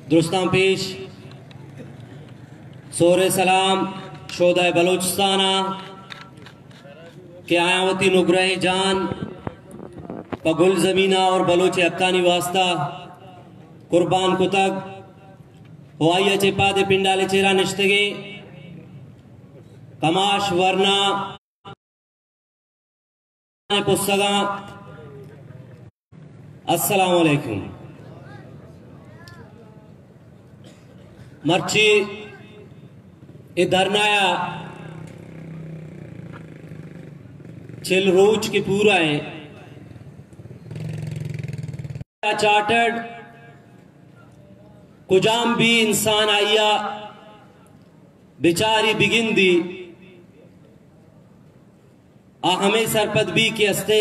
दुरुस्तां पेश सोरे सलाम शोदा बलोचिस्ताना के आयावती नुग्रह जान पगुल ज़मीना और बलोच अक्कानी वास्ता कुर्बान कुतग हुआइया चेपा दे पिंडाले चेरा निश्तगे कमाश वरना पुस्तगा अस्सलामु अलैकुम मर्ची इधरनाया चिल रोज की पूरा है चार्टर्ड कुजाम भी इंसान आइया बेचारी बिगिंदी हमें सरपद भी के हस्ते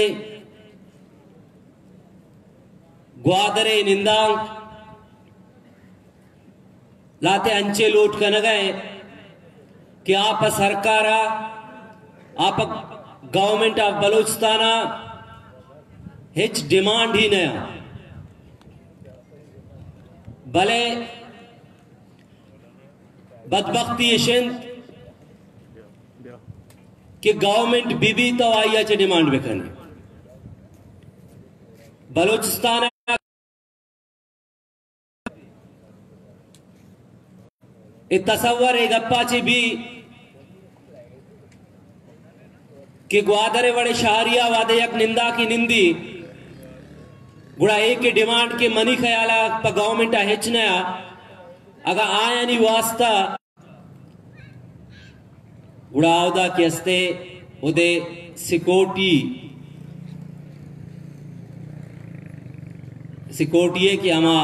ग्वादरे निंदांग लाते अंचे लोट कर न गए कि आप सरकारा आप गवर्नमेंट ऑफ बलोचिस्ताना हिच डिमांड ही नया भले बदबख्ती शिंद कि गवर्नमेंट बीबी तो आइया चे डिमांड बेखने बलोचिस्तान तस्वर एक अप्पाची भी कि ग्वादरे वड़े शहरिया वादे यक निंदा की निंदी गुड़ा एक के डिमांड के मनी ख्याला पर गवर्नमेंट हेचनया अगर आया नहीं वास्ता गुड़ा आवदा के हस्ते उदे सिकोटी कि हमा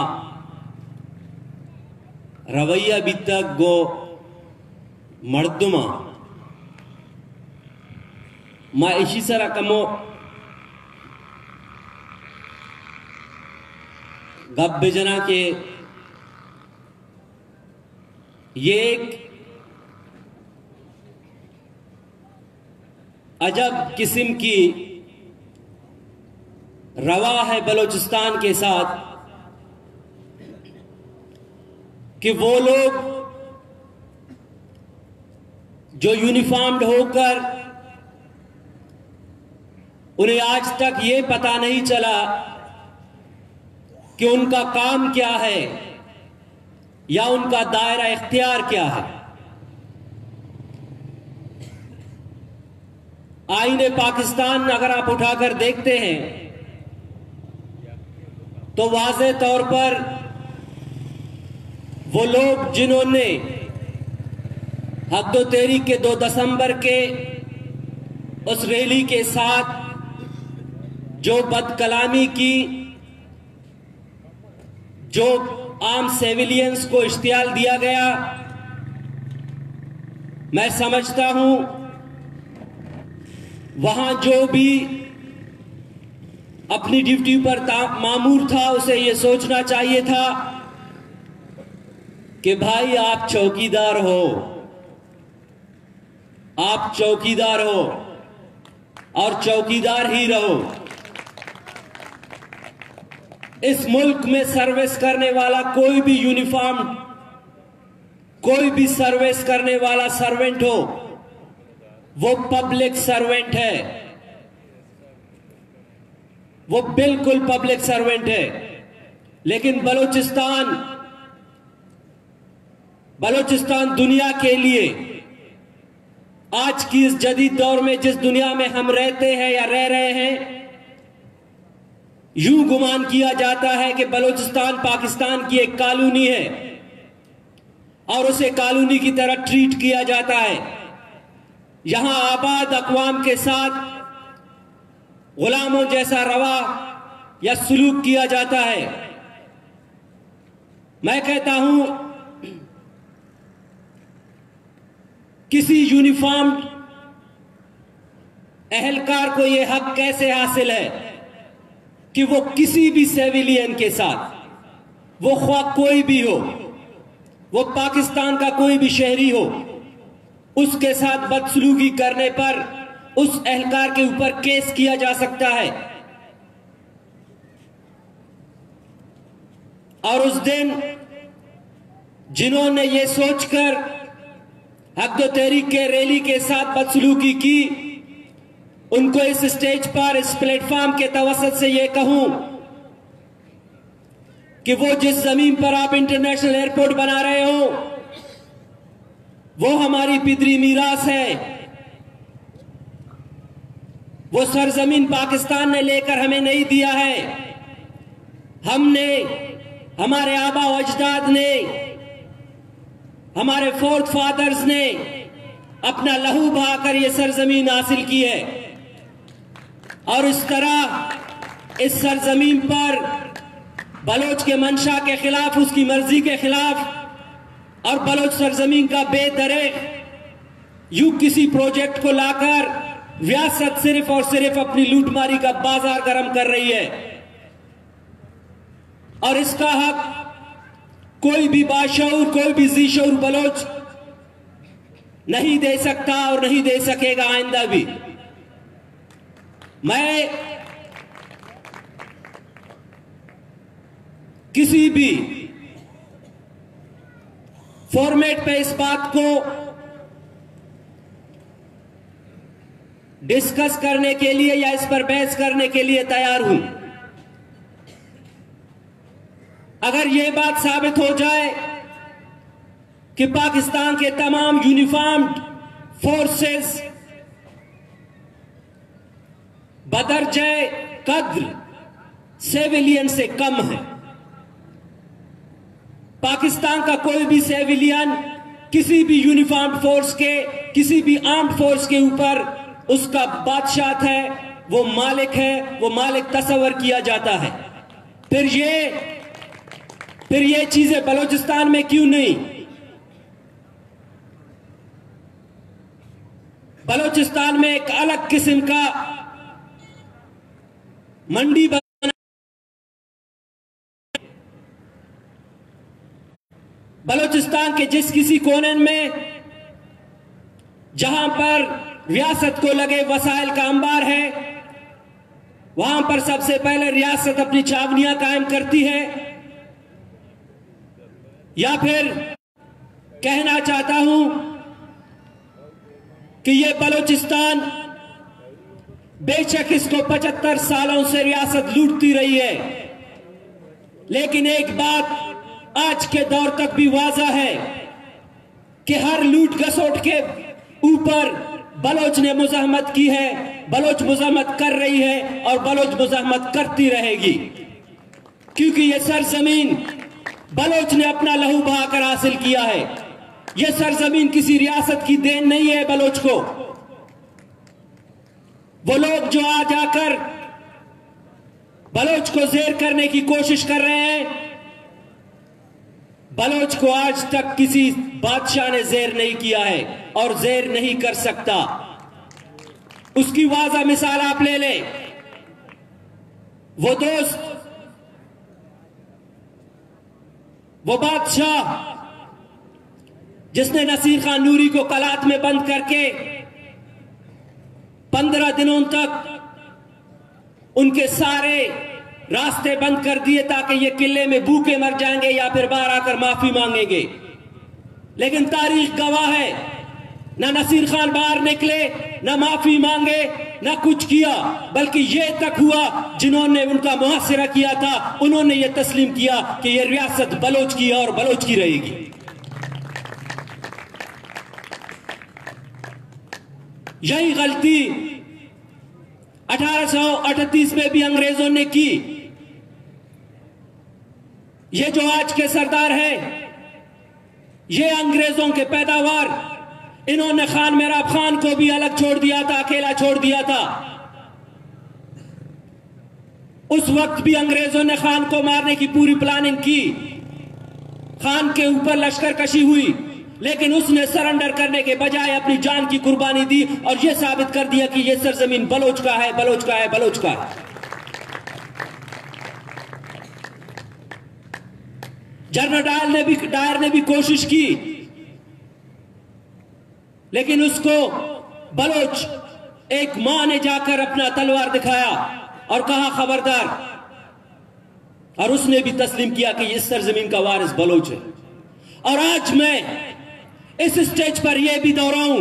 रवैया भी तक गो मर्दुमा मा इसी सरा कमो गब बेजना के ये एक अजब किस्म की रवा है बलोचिस्तान के साथ कि वो लोग जो यूनिफॉर्म्ड होकर उन्हें आज तक ये पता नहीं चला कि उनका काम क्या है या उनका दायरा इख्तियार क्या है। आईने पाकिस्तान अगर आप उठाकर देखते हैं तो वाज़े तौर पर वो लोग जिन्होंने हद्दो तहरीक के 2 दिसंबर के उस रैली के साथ जो बदकलामी की, जो आम सिविलियंस को इश्तियाल दिया गया, मैं समझता हूं वहां जो भी अपनी ड्यूटी पर मामूर था उसे यह सोचना चाहिए था कि भाई आप चौकीदार हो, आप चौकीदार हो और चौकीदार ही रहो। इस मुल्क में सर्विस करने वाला कोई भी यूनिफॉर्म, कोई भी सर्विस करने वाला सर्वेंट हो, वो पब्लिक सर्वेंट है, वो बिल्कुल पब्लिक सर्वेंट है। लेकिन बलोचिस्तान दुनिया के लिए आज की इस जदीद दौर में जिस दुनिया में हम रहते हैं या रह रहे हैं, यूं गुमान किया जाता है कि बलोचिस्तान पाकिस्तान की एक कॉलोनी है और उसे कॉलोनी की तरह ट्रीट किया जाता है। यहां आबाद अक़वाम के साथ गुलामों जैसा रवा या सलूक किया जाता है। मैं कहता हूं किसी यूनिफॉर्म एहलकार को यह हक कैसे हासिल है कि वो किसी भी सिविलियन के साथ, वो ख्वाह कोई भी हो, वो पाकिस्तान का कोई भी शहरी हो, उसके साथ बदसलूकी करने पर उस एहलकार के ऊपर केस किया जा सकता है। और उस दिन जिन्होंने ये सोचकर हक़ तहरीक के रैली के साथ बदसलूकी की, उनको इस स्टेज पर, इस प्लेटफॉर्म के तवसत से ये कहूं कि वो जिस जमीन पर आप इंटरनेशनल एयरपोर्ट बना रहे हो, वो हमारी पितरी मीरास है। वो सरजमीन पाकिस्तान ने लेकर हमें नहीं दिया है। हमने, हमारे आबा अजदाद ने, हमारे फोर्थ फादर्स ने अपना लहू बहाकर ये सरजमीन हासिल की है। और इस तरह इस सरजमीन पर बलोच के मंशा के खिलाफ, उसकी मर्जी के खिलाफ और बलोच सरजमीन का बेदरेक यूं किसी प्रोजेक्ट को लाकर रियासत सिर्फ और सिर्फ अपनी लूटमारी का बाजार गर्म कर रही है। और इसका हक कोई भी बाशऊर, कोई भी ज़ीशऊर बलोच नहीं दे सकता और नहीं दे सकेगा आइंदा भी। मैं किसी भी फॉर्मेट पे इस बात को डिस्कस करने के लिए या इस पर बहस करने के लिए तैयार हूं। अगर यह बात साबित हो जाए कि पाकिस्तान के तमाम यूनिफॉर्म्ड फोर्सेस बदरजे कद्र सिविलियन से कम है, पाकिस्तान का कोई भी सिविलियन किसी भी यूनिफॉर्म्ड फोर्स के, किसी भी आर्म्ड फोर्स के ऊपर उसका बादशाह है, वो मालिक है, वो मालिक तस्वर किया जाता है। फिर ये चीजें बलूचिस्तान में क्यों नहीं? बलूचिस्तान में एक अलग किस्म का मंडी बलूचिस्तान के जिस किसी कोने में जहां पर रियासत को लगे वसाइल का अंबार है, वहां पर सबसे पहले रियासत अपनी छावनियां कायम करती है। या फिर कहना चाहता हूं कि यह बलूचिस्तान बेशक इसको 75 सालों से रियासत लूटती रही है, लेकिन एक बात आज के दौर तक भी वाज़ा है कि हर लूट गसोट के ऊपर बलोच ने मुज़ाहमत की है, बलोच मुज़ाहमत कर रही है और बलोच मुज़ाहमत करती रहेगी, क्योंकि यह सरजमीन बलोच ने अपना लहू बहाकर हासिल किया है। यह सरजमीन किसी रियासत की देन नहीं है बलोच को। वो लोग जो आज आकर बलोच को जेर करने की कोशिश कर रहे हैं, बलोच को आज तक किसी बादशाह ने जेर नहीं किया है और जेर नहीं कर सकता। उसकी वाज़ा मिसाल आप ले लें। वो दोस्त, वो बादशाह जिसने नसीर खान नूरी को कलात में बंद करके 15 दिनों तक उनके सारे रास्ते बंद कर दिए ताकि ये किले में भूखे मर जाएंगे या फिर बाहर आकर माफी मांगेंगे, लेकिन तारीख गवाह है, ना नसीर खान बाहर निकले, ना माफी मांगे, ना कुछ किया, बल्कि ये तक हुआ जिन्होंने उनका मुहासिरा किया था उन्होंने ये तस्लीम किया कि ये रियासत बलोच की है और बलोच की रहेगी। यही गलती 1838 में भी अंग्रेजों ने की। ये जो आज के सरदार हैं, ये अंग्रेजों के पैदावार। इन्होंने खान मेहराब खान को भी अलग छोड़ दिया था, अकेला छोड़ दिया था। उस वक्त भी अंग्रेजों ने खान को मारने की पूरी प्लानिंग की, खान के ऊपर लश्कर कशी हुई, लेकिन उसने सरेंडर करने के बजाय अपनी जान की कुर्बानी दी और यह साबित कर दिया कि यह सरजमीन बलोच का है, बलोच का है, बलोच का है। जनरल डायर ने भी कोशिश की, लेकिन उसको बलोच एक मां ने जाकर अपना तलवार दिखाया और कहा खबरदार, और उसने भी तस्लीम किया कि इस सरजमीन का वारिस बलोच है। और आज मैं इस स्टेज पर यह भी दोहराऊं,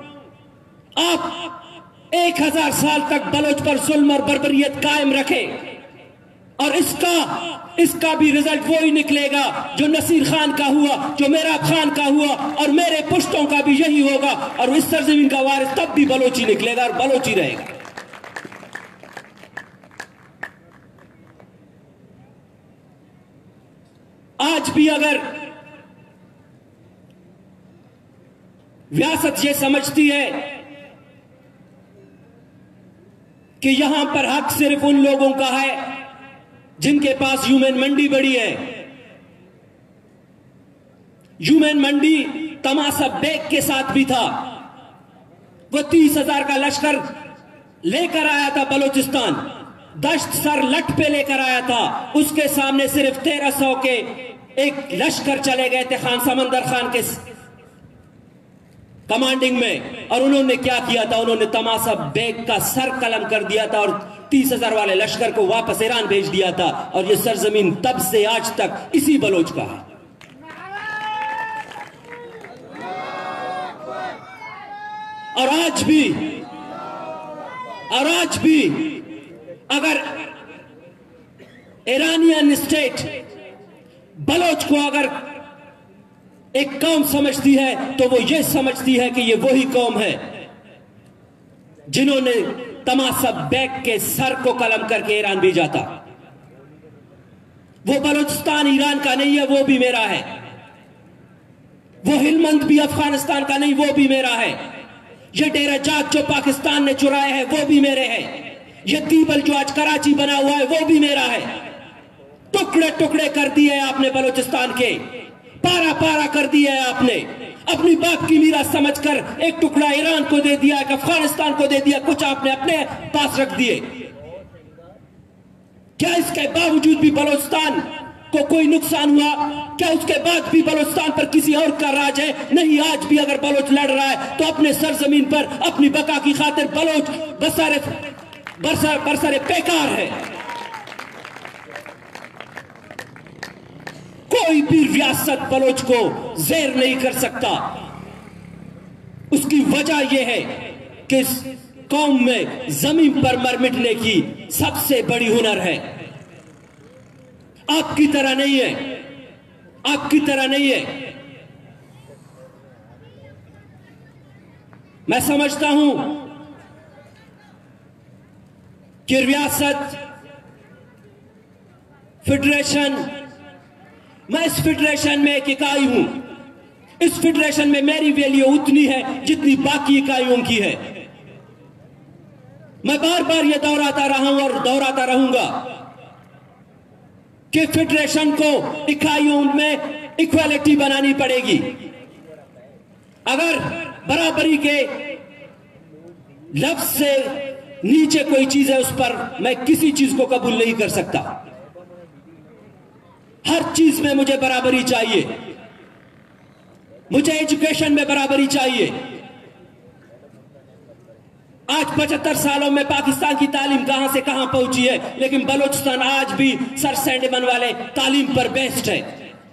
आप 1000 साल तक बलोच पर जुल्म और बर्बरियत कायम रखें और इसका भी रिजल्ट वो ही निकलेगा जो नसीर खान का हुआ, जो मेहराब खान का हुआ, और मेरे पुश्तों का भी यही होगा। और इस सरजमीन का वारिस तब भी बलोच ही निकलेगा और बलोच ही रहेगा। आज भी अगर रियासत ये समझती है कि यहां पर हक सिर्फ उन लोगों का है जिनके पास ह्यूमन मंडी बड़ी है, ह्यूमन मंडी तमाशा बेग के साथ भी था। वो 30,000 का लश्कर लेकर आया था बलूचिस्तान, दश्त सर लट पे लेकर आया था। उसके सामने सिर्फ 1300 के एक लश्कर चले गए थे खान समंदर खान के कमांडिंग में, और उन्होंने क्या किया था? उन्होंने तमाशा बेग का सर कलम कर दिया था और 30,000 वाले लश्कर को वापस ईरान भेज दिया था। और ये सरजमीन तब से आज तक इसी बलोच का है। और आज भी अगर ईरानियन स्टेट बलोच को अगर एक कौम समझती है तो वो ये समझती है कि ये वही कौम है जिन्होंने तमाशा बेग के सर को कलम करके ईरान भेजा था। वो बलूचिस्तान ईरान का नहीं है, वो भी मेरा है। वो हिलमंद भी अफगानिस्तान का नहीं, वो भी मेरा है। ये डेरा जाट जो पाकिस्तान ने चुराए हैं वो भी मेरे हैं। ये दीबल जो आज कराची बना हुआ है वो भी मेरा है। टुकड़े टुकड़े कर दिए आपने बलूचिस्तान के, पारा पारा कर दिया है आपने। अपनी बाप की मीरास समझकर एक टुकड़ा ईरान को दे दिया, एक अफगानिस्तान को दे दिया, कुछ आपने अपने पास रख दिए। क्या इसके बावजूद भी बलूचिस्तान को कोई नुकसान हुआ? क्या उसके बाद भी बलूचिस्तान पर किसी और का राज है? नहीं। आज भी अगर बलोच लड़ रहा है तो अपने सरजमीन पर अपनी बका की खातिर बलोच बरसरे बेकार है। कोई भी रियासत बलोच को जेर नहीं कर सकता। उसकी वजह यह है कि इस कौम में जमीन पर मर मिटने की सबसे बड़ी हुनर है। आपकी तरह नहीं है, आपकी तरह नहीं है। मैं समझता हूं कि रियासत, फेडरेशन, मैं इस फेडरेशन में एक इकाई हूं। इस फेडरेशन में मेरी वैल्यू उतनी है जितनी बाकी इकाइयों की है। मैं बार बार यह दोहराता रहा हूं और दोहराता रहूंगा कि फेडरेशन को इकाइयों में इक्वालिटी बनानी पड़ेगी। अगर बराबरी के लफ्ज से नीचे कोई चीज है उस पर मैं किसी चीज को कबूल नहीं कर सकता। हर चीज में मुझे बराबरी चाहिए। मुझे एजुकेशन में बराबरी चाहिए। आज 75 सालों में पाकिस्तान की तालीम कहां से कहां पहुंची है, लेकिन बलूचिस्तान आज भी सर सैंडमन वाले तालीम पर बेस्ड है।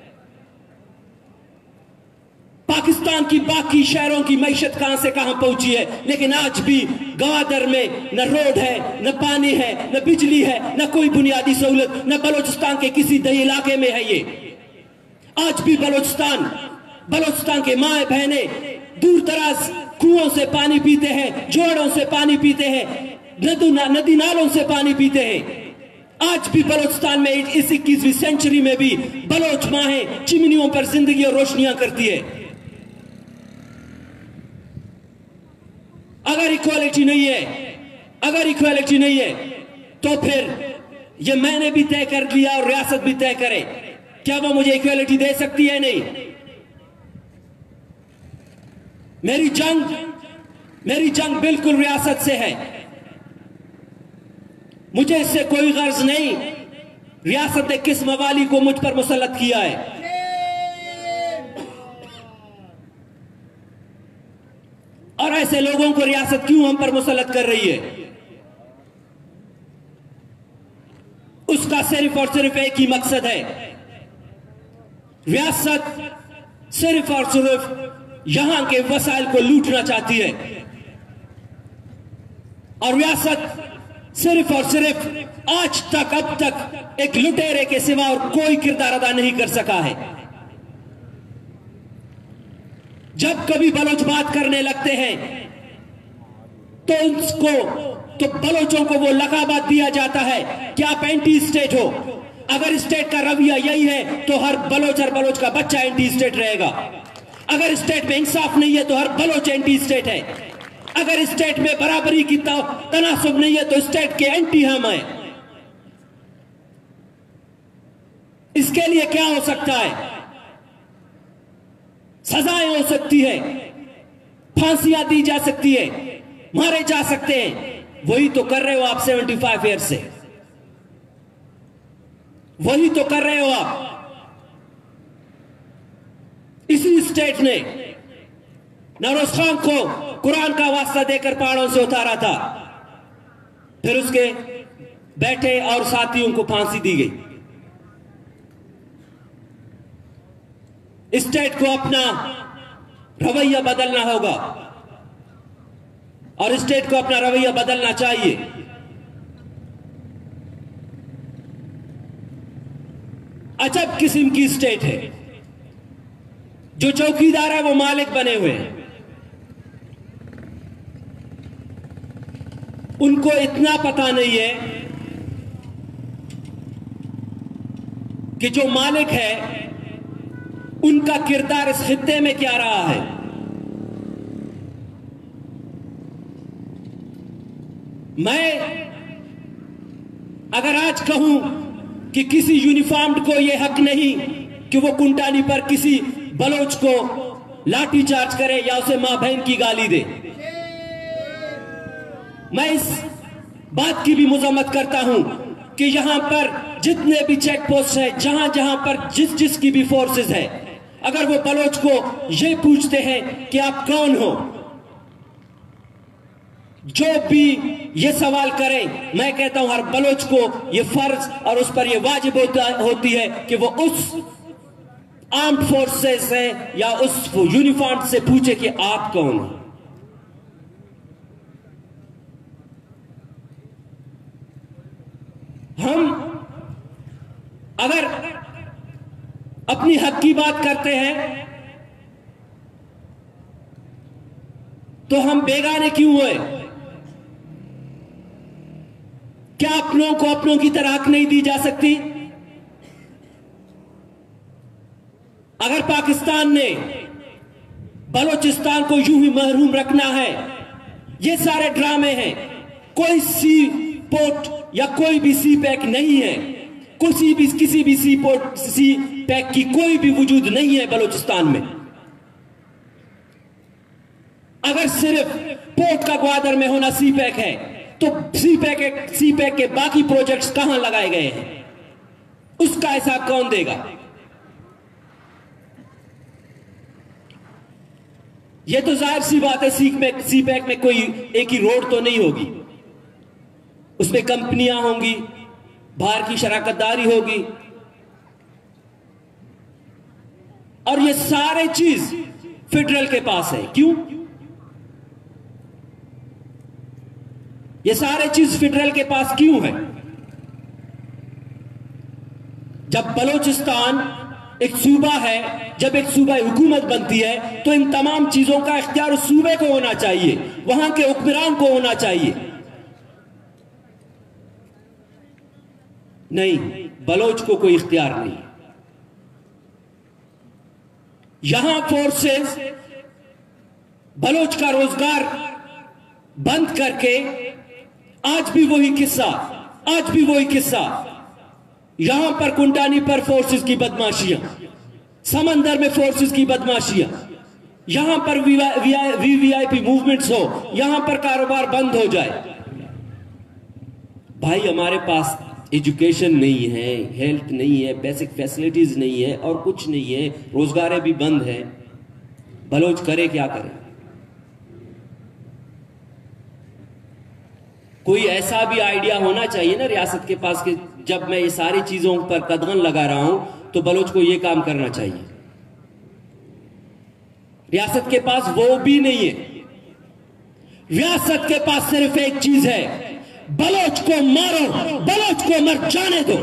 पाकिस्तान की बाकी शहरों की मैशत कहां से कहां पहुंची है, लेकिन आज भी गवादर में न रोड है, न पानी है, न बिजली है, न कोई बुनियादी सहूलत, न बलूचिस्तान के किसी दही इलाके में है। ये आज भी बलूचिस्तान के माए बहने दूर दराज कुओं से पानी पीते हैं, जोड़ों से पानी पीते हैं, नदी नालों से पानी पीते हैं। आज भी बलूचिस्तान में इस 21वीं सेंचुरी में भी बलोच माहें चिमनियों पर जिंदगी और रोशनियां करती है। अगर इक्वालिटी नहीं है तो फिर ये मैंने भी तय कर लिया और रियासत भी तय करे, क्या वो मुझे इक्वालिटी दे सकती है? नहीं। मेरी जंग बिल्कुल रियासत से है। मुझे इससे कोई गर्ज नहीं रियासत ने किस मवाली को मुझ पर मुसल्लत किया है। और ऐसे लोगों को रियासत क्यों हम पर मुसल्लत कर रही है? उसका सिर्फ और सिर्फ एक ही मकसद है। रियासत सिर्फ और सिर्फ यहां के वसाइल को लूटना चाहती है, और रियासत सिर्फ और सिर्फ आज तक अब तक एक लुटेरे के सिवा और कोई किरदार अदा नहीं कर सका है। जब कभी बलोच बात करने लगते हैं तो बलोचों को वो लकाबात दिया जाता है कि आप एंटी स्टेट हो। अगर स्टेट का रवैया यही है तो हर बलोच का बच्चा एंटी स्टेट रहेगा। अगर स्टेट में इंसाफ नहीं है तो हर बलोच एंटी स्टेट है। अगर स्टेट में बराबरी की तनासुब नहीं है तो स्टेट के एंटी हम हैं। इसके लिए क्या हो सकता है? सजाएं हो सकती है, फांसियां दी जा सकती है, मारे जा सकते हैं। वही तो कर रहे हो आप 75 ईयर से, वही तो कर रहे हो आप। इसी स्टेट ने नौरोज खान को कुरान का वास्ता देकर पहाड़ों से उतारा था, फिर उसके बेटे और साथियों को फांसी दी गई। स्टेट को अपना रवैया बदलना होगा और स्टेट को अपना रवैया बदलना चाहिए। अजब किस्म की स्टेट है, जो चौकीदार है वो मालिक बने हुए हैं। उनको इतना पता नहीं है कि जो मालिक है उनका किरदार इस खित्ते में क्या रहा है। मैं अगर आज कहूं कि किसी यूनिफॉर्म्ड को यह हक नहीं कि वो कुंटानी पर किसी बलोच को लाठी चार्ज करे या उसे मां बहन की गाली दे, मैं इस बात की भी मुज़म्मत करता हूं कि यहां पर जितने भी चेक पोस्ट है, जहां जहां पर जिसकी भी फोर्सेस है, अगर वो बलोच को ये पूछते हैं कि आप कौन हो, जो भी ये सवाल करें, मैं कहता हूं हर बलोच को ये फर्ज और उस पर ये वाजिब होती है कि वो उस आर्म्ड फोर्सेस से या उस यूनिफॉर्म से पूछे कि आप कौन हो। हम अगर अपनी हक की बात करते हैं तो हम बेगाने क्यों हुए? क्या अपनों को अपनों की तरह हक नहीं दी जा सकती? अगर पाकिस्तान ने बलोचिस्तान को यूं ही महरूम रखना है, ये सारे ड्रामे हैं। कोई सी पोर्ट या कोई भी सी पैक नहीं है, किसी भी सी पैक की कोई भी वजूद नहीं है बलोचिस्तान में। अगर सिर्फ पोर्ट का ग्वादर में होना सी पैक है तो सी पैक के बाकी प्रोजेक्ट्स कहां लगाए गए हैं, उसका हिसाब कौन देगा? यह तो जाहिर सी बात है, सी पैक में कोई एक ही रोड तो नहीं होगी, उसमें कंपनियां होंगी, बाहर की शराकतदारी होगी, और ये सारे चीज फेडरल के पास है। क्यों? ये सारे चीज फेडरल के पास क्यों है? जब बलोचिस्तान एक सूबा है, जब एक सूबा हुकूमत बनती है, तो इन तमाम चीजों का इख्तियार उस सूबे को होना चाहिए, वहां के हुक्मरान को होना चाहिए। नहीं, बलोच को कोई इख्तियार नहीं। यहां फोर्सेस बलोच का रोजगार बंद करके आज भी वही किस्सा, यहां पर कुंटानी पर फोर्सेस की बदमाशियां, समंदर में फोर्सेस की बदमाशियां, यहां पर वीवीआईपी मूवमेंट्स हो, यहां पर कारोबार बंद हो जाए। भाई, हमारे पास एजुकेशन नहीं है, हेल्थ नहीं है, बेसिक फैसिलिटीज नहीं है और कुछ नहीं है, रोजगार भी बंद है। बलोच करे क्या करे? कोई ऐसा भी आइडिया होना चाहिए ना रियासत के पास कि जब मैं ये सारी चीजों पर कदगन लगा रहा हूं तो बलोच को ये काम करना चाहिए। रियासत के पास वो भी नहीं है। रियासत के पास सिर्फ एक चीज है, बलोच को मारो, बलोच को मर जाने दो।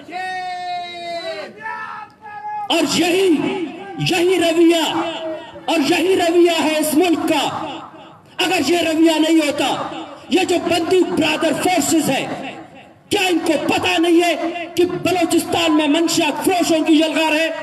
और यही रवैया और यही रवैया है इस मुल्क का। अगर ये रवैया नहीं होता, ये जो बंदूक ब्रादर फोर्सेस है, क्या इनको पता नहीं है कि बलोचिस्तान में मंशियात फरोशों की यलगार है?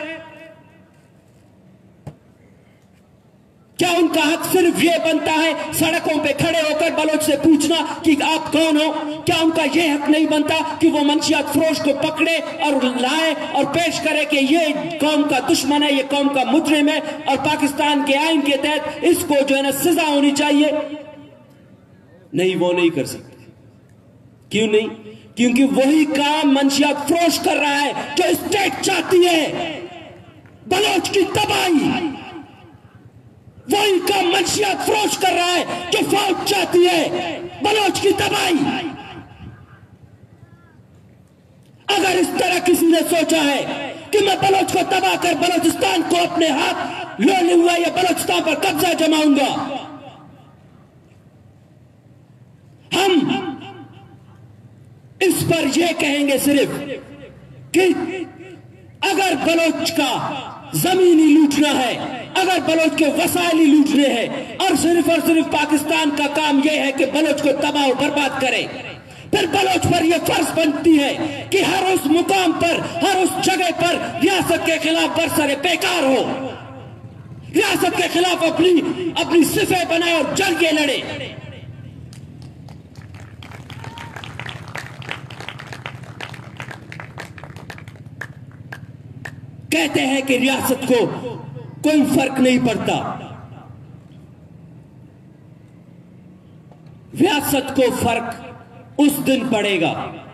क्या उनका हक सिर्फ ये बनता है सड़कों पे खड़े होकर बलोच से पूछना कि आप कौन हो? क्या उनका ये हक नहीं बनता कि वो मंशियात फरोश को पकड़े और लाए और पेश करे कि ये कौम का दुश्मन है, ये कौम का मुजरिम है और पाकिस्तान के आइन के तहत इसको जो है ना सजा होनी चाहिए? नहीं, वो नहीं कर सकते। क्यों नहीं? क्योंकि वही काम मंशियात फरोश कर रहा है जो स्टेट चाहती है, बलोच की तबाही। वही काम मंशियात फरोश कर रहा है जो फौज चाहती है, बलोच की तबाही। अगर इस तरह किसी ने सोचा है कि मैं बलोच को तबाह कर बलोचिस्तान को अपने हाथ ले लूंगा या बलोचिस्तान पर कब्जा जमाऊंगा, हम इस पर यह कहेंगे सिर्फ कि अगर बलोच का जमीनी लूटना है, अगर बलोच के वसाइल लूटने हैं और सिर्फ पाकिस्तान का काम यह है कि बलोच को तबाह बर्बाद करे, फिर बलोच पर यह फर्ज बनती है कि हर उस मुकाम पर, हर उस जगह पर रियासत के खिलाफ बरसरे बेकार हो, रियासत के खिलाफ अपनी सिफे बनाए और जंगे लड़े। कहते हैं कि रियासत को कोई फर्क नहीं पड़ता। रियासत को फर्क उस दिन पड़ेगा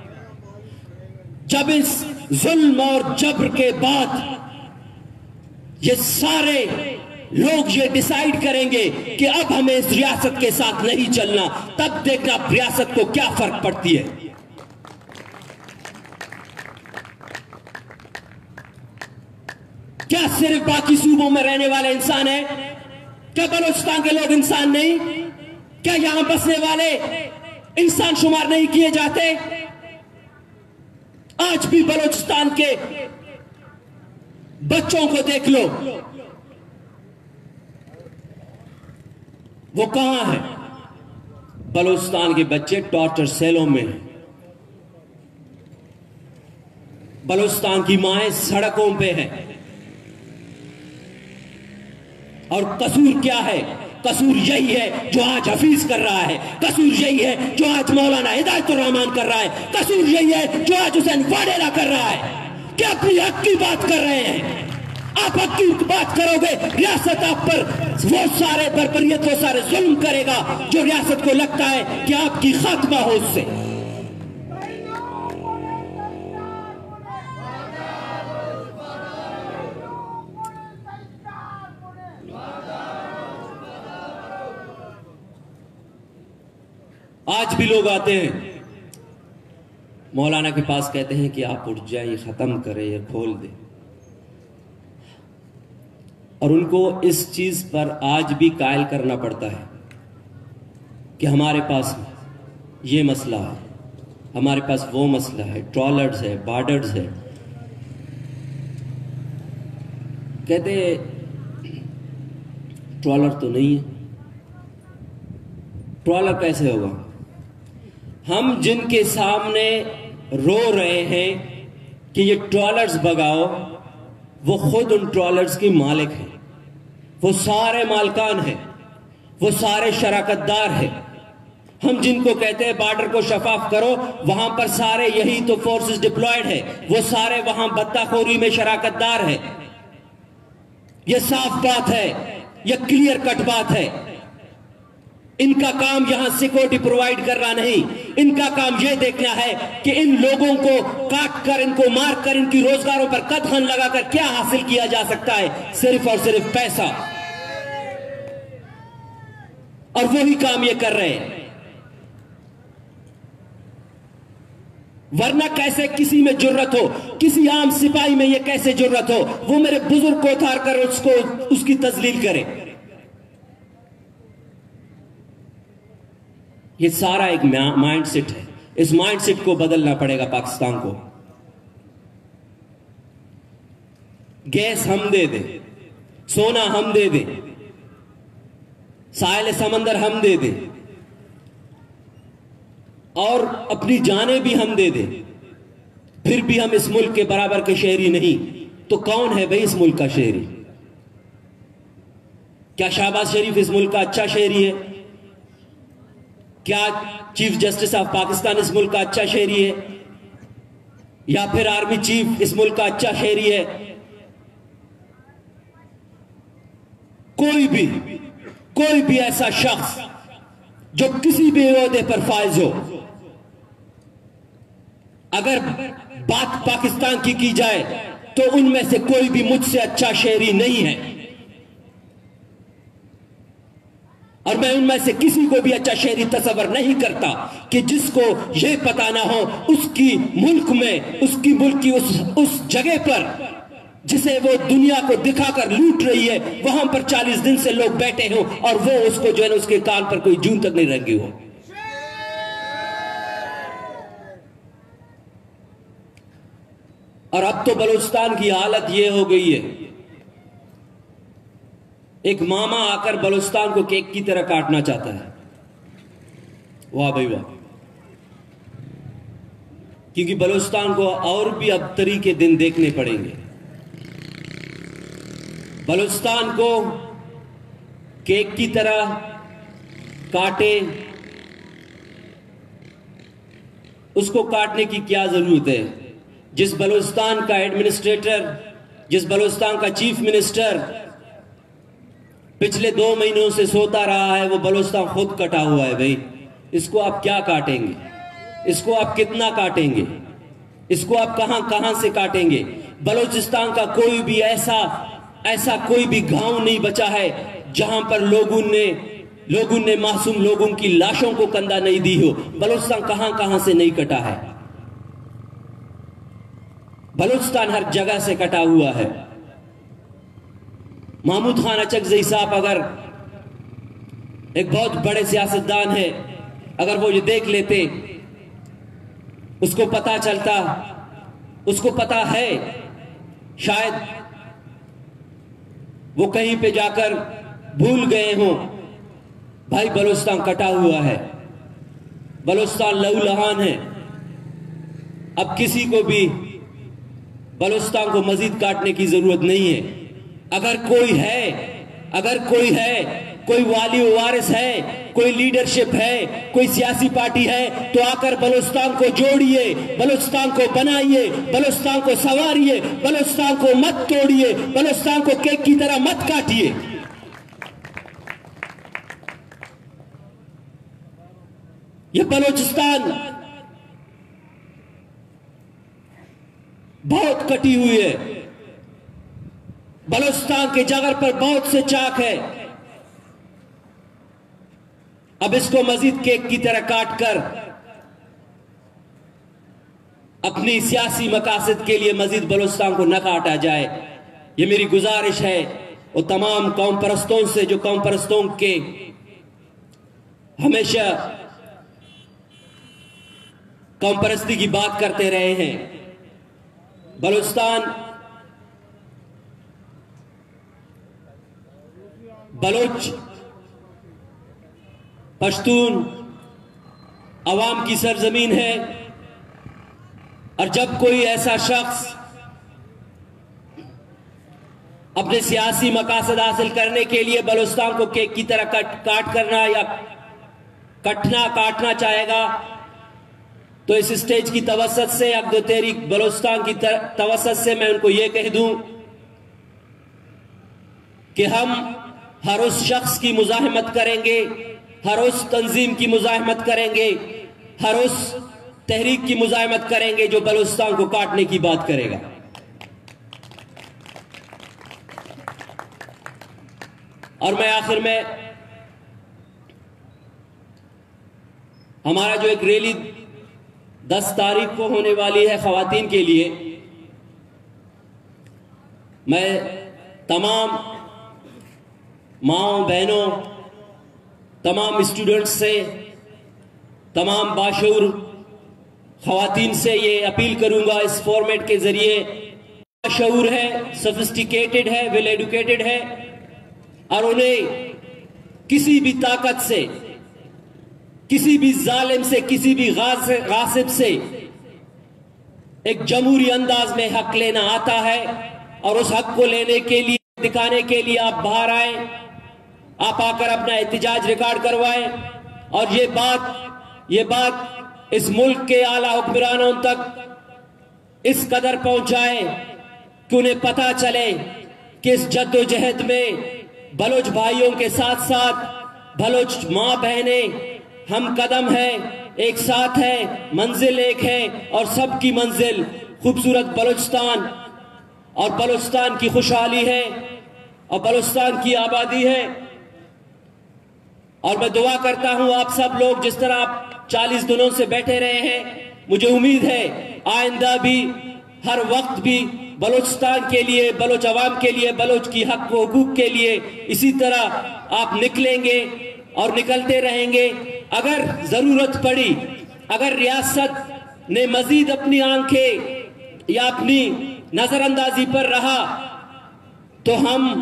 जब इस जुल्म और जबर के बाद ये सारे लोग ये डिसाइड करेंगे कि अब हमें इस रियासत के साथ नहीं चलना। तब देखना रियासत को क्या फर्क पड़ती है। क्या सिर्फ बाकी सूबों में रहने वाले इंसान हैं? क्या बलोचिस्तान के लोग इंसान नहीं? क्या यहां बसने वाले इंसान शुमार नहीं किए जाते? आज भी बलोचिस्तान के बच्चों को देख लो, वो कहां है? बलोचिस्तान के बच्चे टॉर्चर सेलों में हैं। बलोचिस्तान की माएं सड़कों पे हैं। और कसूर क्या है? कसूर यही है जो आज हफीज कर रहा है, कसूर यही है जो आज मौलाना हिदायतुर रहमान कर रहा है, कसूर यही है जो आज हुसैन वाडेरा कर रहा है। क्या अपनी हक की बात कर रहे हैं? आप हक की बात करोगे, रियासत आप पर वो सारे बर्बरियत, वो सारे जुल्म करेगा जो रियासत को लगता है कि आपकी खात्मा हो उससे। आज भी लोग आते हैं मौलाना के पास, कहते हैं कि आप उठ जाइए, खत्म करें या खोल दे। और उनको इस चीज पर आज भी कायल करना पड़ता है कि हमारे पास ये मसला है, हमारे पास वो मसला है, ट्रॉलर्स है, बॉर्डर्स है। कहते ट्रॉलर तो नहीं है। ट्रॉलर कैसे होगा? हम जिनके सामने रो रहे हैं कि ये ट्रॉलर्स भगाओ, वो खुद उन ट्रॉलर्स की मालिक हैं, वो सारे मालकान हैं, वो सारे शराकतदार हैं। हम जिनको कहते हैं बॉर्डर को शफाफ करो, वहां पर सारे यही तो फोर्सेस डिप्लॉयड है, वो सारे वहां बत्ताखोरी में शराकतदार है। ये साफ बात है, ये क्लियर कट बात है। इनका काम यहां सिक्योरिटी प्रोवाइड करना नहीं, इनका काम यह देखना है कि इन लोगों को काट कर, इनको मार कर, इनकी रोजगारों पर कदखन लगाकर क्या हासिल किया जा सकता है? सिर्फ और सिर्फ पैसा। और वही काम ये कर रहे हैं। वरना कैसे किसी में जुर्रत हो, किसी आम सिपाही में ये कैसे जुर्रत हो वो मेरे बुजुर्ग को उतार कर उसकी तजलील करे? ये सारा एक माइंडसेट है। इस माइंडसेट को बदलना पड़ेगा पाकिस्तान को। गैस हम दे दें, सोना हम दे दें, साहिल समंदर हम दे दें और अपनी जानें भी हम दे दें, फिर भी हम इस मुल्क के बराबर के शहरी नहीं, तो कौन है भाई इस मुल्क का शहरी? क्या शहबाज शरीफ इस मुल्क का अच्छा शहरी है? क्या चीफ जस्टिस ऑफ पाकिस्तान इस मुल्क का अच्छा शहरी है? या फिर आर्मी चीफ इस मुल्क का अच्छा शहरी है? कोई भी ऐसा शख्स जो किसी भी ओहदे पर फायज हो, अगर बात पाकिस्तान की जाए तो उनमें से कोई भी मुझसे अच्छा शहरी नहीं है, और मैं उनमें से किसी को भी अच्छा शहरी तस्वर नहीं करता कि जिसको यह पता ना हो उसकी मुल्क की उस जगह पर जिसे वो दुनिया को दिखाकर लूट रही है, वहां पर 40 दिन से लोग बैठे हों और वो उसको जो है ना उसके कान पर कोई जून तक नहीं रंगी हो। और अब तो बलूचिस्तान की हालत ये हो गई है, एक मामा आकर बलूचिस्तान को केक की तरह काटना चाहता है। वाह भाई वाह। क्योंकि बलूचिस्तान को और भी अब तरीके दिन देखने पड़ेंगे। बलूचिस्तान को केक की तरह काटे, उसको काटने की क्या जरूरत है? जिस बलूचिस्तान का एडमिनिस्ट्रेटर, जिस बलूचिस्तान का चीफ मिनिस्टर पिछले 2 महीनों से सोता रहा है, वो बलूचिस्तान खुद कटा हुआ है भाई। इसको आप क्या काटेंगे? इसको आप कितना काटेंगे? इसको आप कहां कहां से काटेंगे? बलूचिस्तान का कोई भी ऐसा कोई भी गांव नहीं बचा है जहां पर लोगों ने मासूम लोगों की लाशों को कंधा नहीं दी हो। बलूचिस्तान कहां कहां से नहीं कटा है? बलूचिस्तान हर जगह से कटा हुआ है। महमूद खान अचकजई साहब अगर एक बहुत बड़े सियासतदान है, अगर वो ये देख लेते, उसको पता चलता, उसको पता है, शायद वो कहीं पे जाकर भूल गए हों भाई बलूचिस्तान कटा हुआ है, बलूचिस्तान लहूलुहान है। अब किसी को भी बलूचिस्तान को मजीद काटने की जरूरत नहीं है। अगर कोई है, कोई वाली वारिस है, कोई लीडरशिप है, कोई सियासी पार्टी है, तो आकर बलूचिस्तान को जोड़िए, बलूचिस्तान को बनाइए, बलूचिस्तान को संवारिए, बलूचिस्तान को मत तोड़िए, बलूचिस्तान को केक की तरह मत काटिए। ये बलूचिस्तान बहुत कटी हुई है। बलूचिस्तान के जगर पर बहुत से चाक है। अब इसको मजीद केक की तरह काटकर अपनी सियासी मकासद के लिए मजीद बलूचिस्तान को न काटा जाए। यह मेरी गुजारिश है वो तमाम कौम परस्तों से, जो कौम परस्तों के हमेशा कौम परस्ती की बात करते रहे हैं। बलूचिस्तान बलोच पश्तून अवाम की सरजमीन है, और जब कोई ऐसा शख्स अपने सियासी मकासद हासिल करने के लिए बलूचिस्तान को केक की तरह काट करना या काटना चाहेगा, तो इस स्टेज की तवस्सत से, अब्दो तहरीक बलूचिस्तान की तवस्सत से मैं उनको ये कह दूं कि हम हर उस शख्स की मुजाहिमत करेंगे, हर उस तंजीम की मुजाहिमत करेंगे, हर उस तहरीक की मुजाहिमत करेंगे जो बलूचिस्तान को काटने की बात करेगा। और मैं आखिर में हमारा जो एक रैली 10 तारीख को होने वाली है ख्वातीन के लिए, मैं तमाम माओ बहनों, तमाम स्टूडेंट्स से तमाम बाशऊर ख़वातीन से ये अपील करूंगा इस फॉर्मेट के जरिए, बाशऊर है, सोफिस्टिकेटेड है, वेल एडुकेटेड है, और उन्हें किसी भी ताकत से, किसी भी जालिम से, किसी भी गासिब से एक जमहूरी अंदाज में हक लेना आता है। और उस हक को लेने के लिए, दिखाने के लिए आप बाहर आए, आप आकर अपना एहतिजाज रिकॉर्ड करवाएं और ये बात इस मुल्क के आला हुक्मरानों तक इस कदर पहुंचाए कि उन्हें पता चले कि इस जद्दोजहद में बलोच भाइयों के साथ साथ बलोच माँ बहनें हम कदम हैं, एक साथ है, मंजिल एक है और सबकी मंजिल खूबसूरत बलूचिस्तान और बलूचिस्तान की खुशहाली है और बलूचिस्तान की आबादी है। और मैं दुआ करता हूं आप सब लोग जिस तरह आप 40 दिनों से बैठे रहे हैं, मुझे उम्मीद है आइंदा भी हर वक्त भी बलूचिस्तान के लिए, बलोच अवाम के लिए, बलोच की हक व हुकूक के लिए इसी तरह आप निकलेंगे और निकलते रहेंगे। अगर जरूरत पड़ी, अगर रियासत ने मजीद अपनी आंखें या अपनी नजरअंदाजी पर रहा तो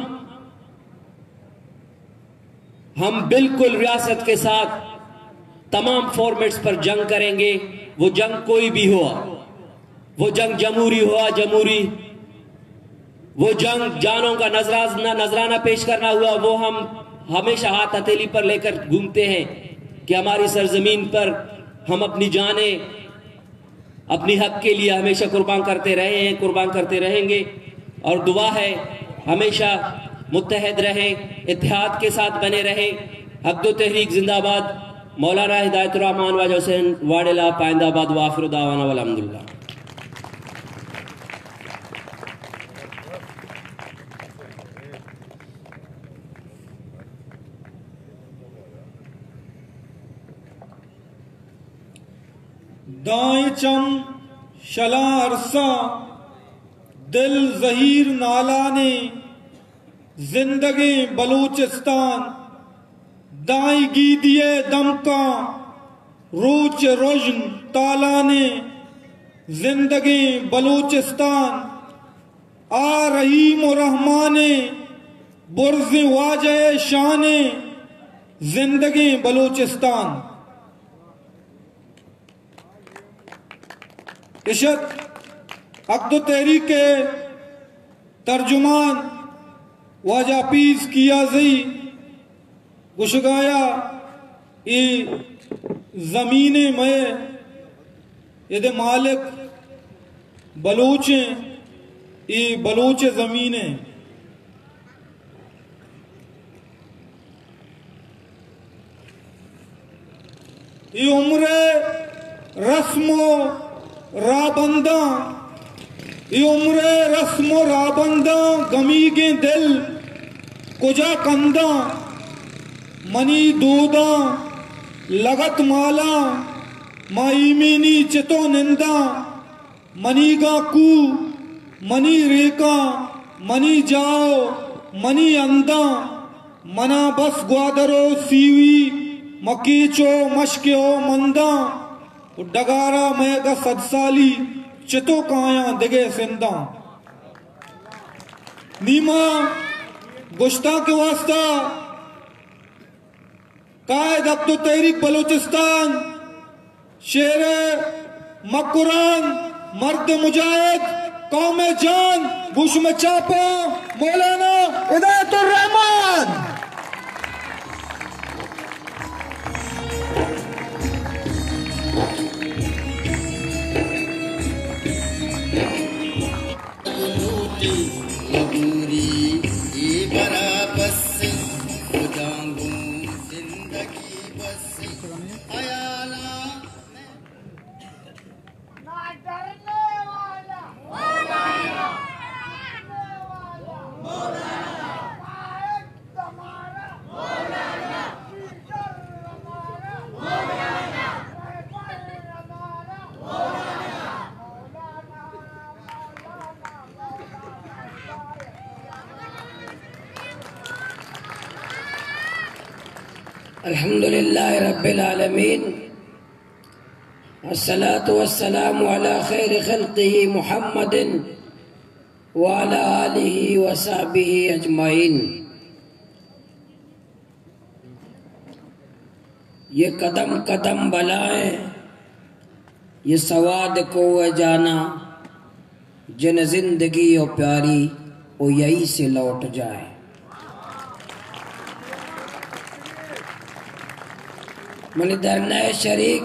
हम बिल्कुल रियासत के साथ तमाम फॉर्मेट्स पर जंग करेंगे। वो जंग कोई भी हुआ, वो जंग जमहूरी हुआ जमहूरी, वो जंग जानों का नजराना पेश करना हुआ, वो हम हमेशा हाथ हथेली पर लेकर घूमते हैं कि हमारी सरजमीन पर हम अपनी जानें अपनी हक के लिए हमेशा कुर्बान करते रहे हैं, कुर्बान करते रहेंगे। और दुआ है हमेशा मुत्तहद रहे, इत्तेहाद के साथ बने रहे। हक़ तहरीक जिंदाबाद। मौलाना हिदायतुर रहमान वाजा हुसैन वाडिला पाइंदाबाद। वाखिर दावाना वल हम्दुलिल्लाह। दाएं चम शला अरसा दिल जहीर नाला ने जिंदगी बलूचिस्तान दाई गीदिए दमका रोच रोजन ताला ने जिंदगी बलूचिस्तान आ रहीम रहमाने बुर्ज वाजे शाने जिंदगी बलूचिस्तान। इशत अक़्द तहरीक के तर्जुमान वाजा पीस किया जई गुशगाया जमीने में यदि मालिक बलूचे बलूच जमीने ये उम्र रस्मो राबंदा, ये उम्र रस्मो राबंदा गमी के दिल कुजा कंदा मनी दूदा लगत माला माईमीनी चितो निंदा मनीगा कू मनी रेका मनी जाओ मनी अंदा मना बस ग्वादरो सीवी मकीचो मशक्यो मंदा डगारा मैगा सदसाली चितो काया दिगे सिंदा नीमा गुश्ता के वास्ता कायद अक़्द तहरीक बलूचिस्तान शेर मकुरान मर्द मुजाहिद कौम जान गुश में चापा मौलाना हिदायतुर रहमान। अल्हम्दुलिल्लाह रब्बिल आलमीन अस्सलातु वस्सलामु अला खैर खल्क़िही मुहम्मदिन व अला आलिही व सहबिही अजमाइन। ये कदम कदम बलाएं, ये सवाद को जाना, जिन जिंदगी ओ प्यारी वो यही से लौट जाए। मनी दरनाए शरीक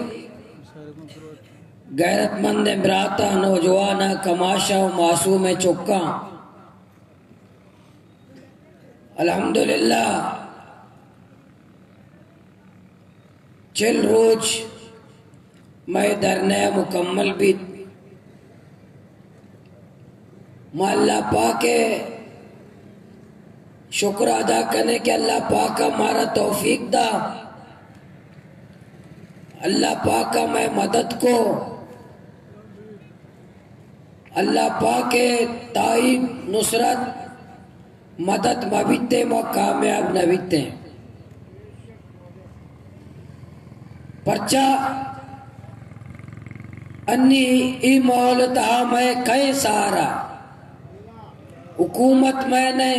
गैरतमंद इमराता नौजवाना कमाशा मासूम चुक्का अल्हम्दुलिल्लाह चिल रोज मैं दरनाए मुकम्मल भी मैं अल्लाह पाक के शुक्र अदा करने के अल्लाह पाक का हमारा तौफीक दा। अल्लाह पाक का मैं मदद को अल्लाह पाक के ताइब नुसरत मदद मबिते म कामयाब नबिते परचा अन्नी ई मोहलत मैं कई सहारा हुकूमत मैंने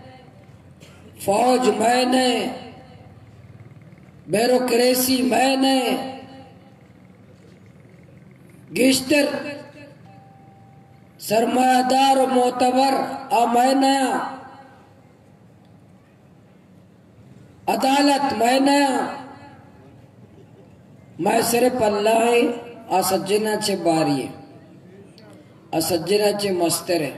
फौज मैंने ब्यूरोक्रेसी मैंने गिश्तर सरमायादार मोतबर मैंने अदालत मैंने मैं सिर्फ अल्लाह असज्जना चे बारिये असज्जना चे मस्तरे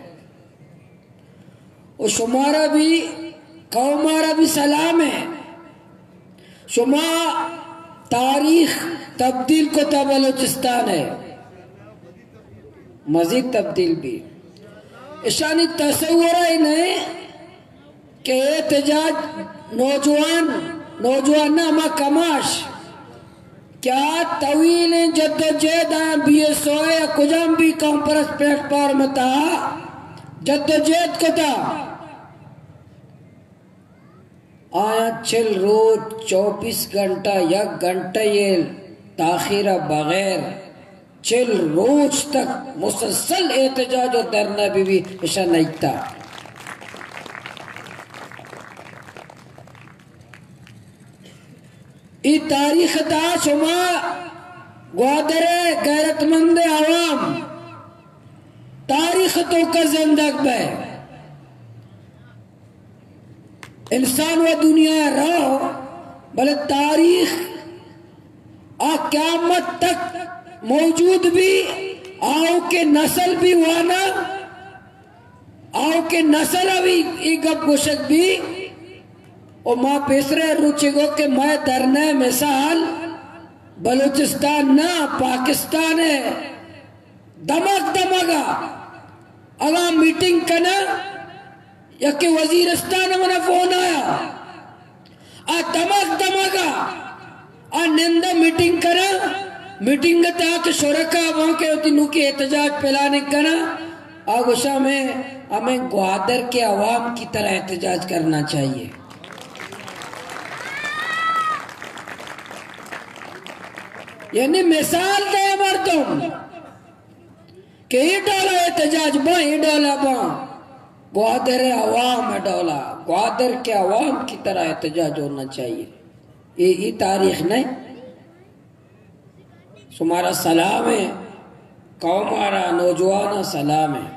और शुमारा भी कौमारा भी सलाम है। शुमा तारीख तब्दील को बलोचिस्तान है मजीद तब्दील भी ईशानी तस्वुर ही नहीं कि एहतजाज नौजवान नामा कमाश क्या तवील जद्दोजहद BSO या कुजाम भी कॉन्फ्रेंस प्लेटफॉर्म था जद्दोजहद को था आया चिल रोज 24 घंटा 1 घंटा ये ताखीरा बगैर चिल रोज तक मुसलसल एहतजाज और धरना भी ऐसा नहीं था। ये तारीख था शुमा ग्वादरे गैरतमंद आवाम तारीख तो का जिंदग में इंसान व दुनिया रहो भले तारीख आ क़यामत तक मौजूद भी आओ के नस्ल भी वाना आओ के नस्ल भी गप गोशक भी और माँ पेसरे रुचिगो के मैं दरने मिसाल बलूचिस्तान ना पाकिस्तान है दमक दमगा अगा मीटिंग करना या के वजीरिस्तान मना फोन आया आ दमक दमगा आ निंदा मीटिंग करा मीटिंग ता के शुरका वहां के होती नु के एहतजाज फैलाने करा आगोशा में हमें ग्वादर के अवाम की तरह एहतजाज करना चाहिए। यानी मिसाल दे मर्दम के ही डोला एहतजाज ही डोला ग्वादर अवाम है डोला ग्वादर के अवाम की तरह एहतजाज होना चाहिए। ये तारीख नहीं तुम्हारा सलाम है कौमारा नौजवाना सलाम है।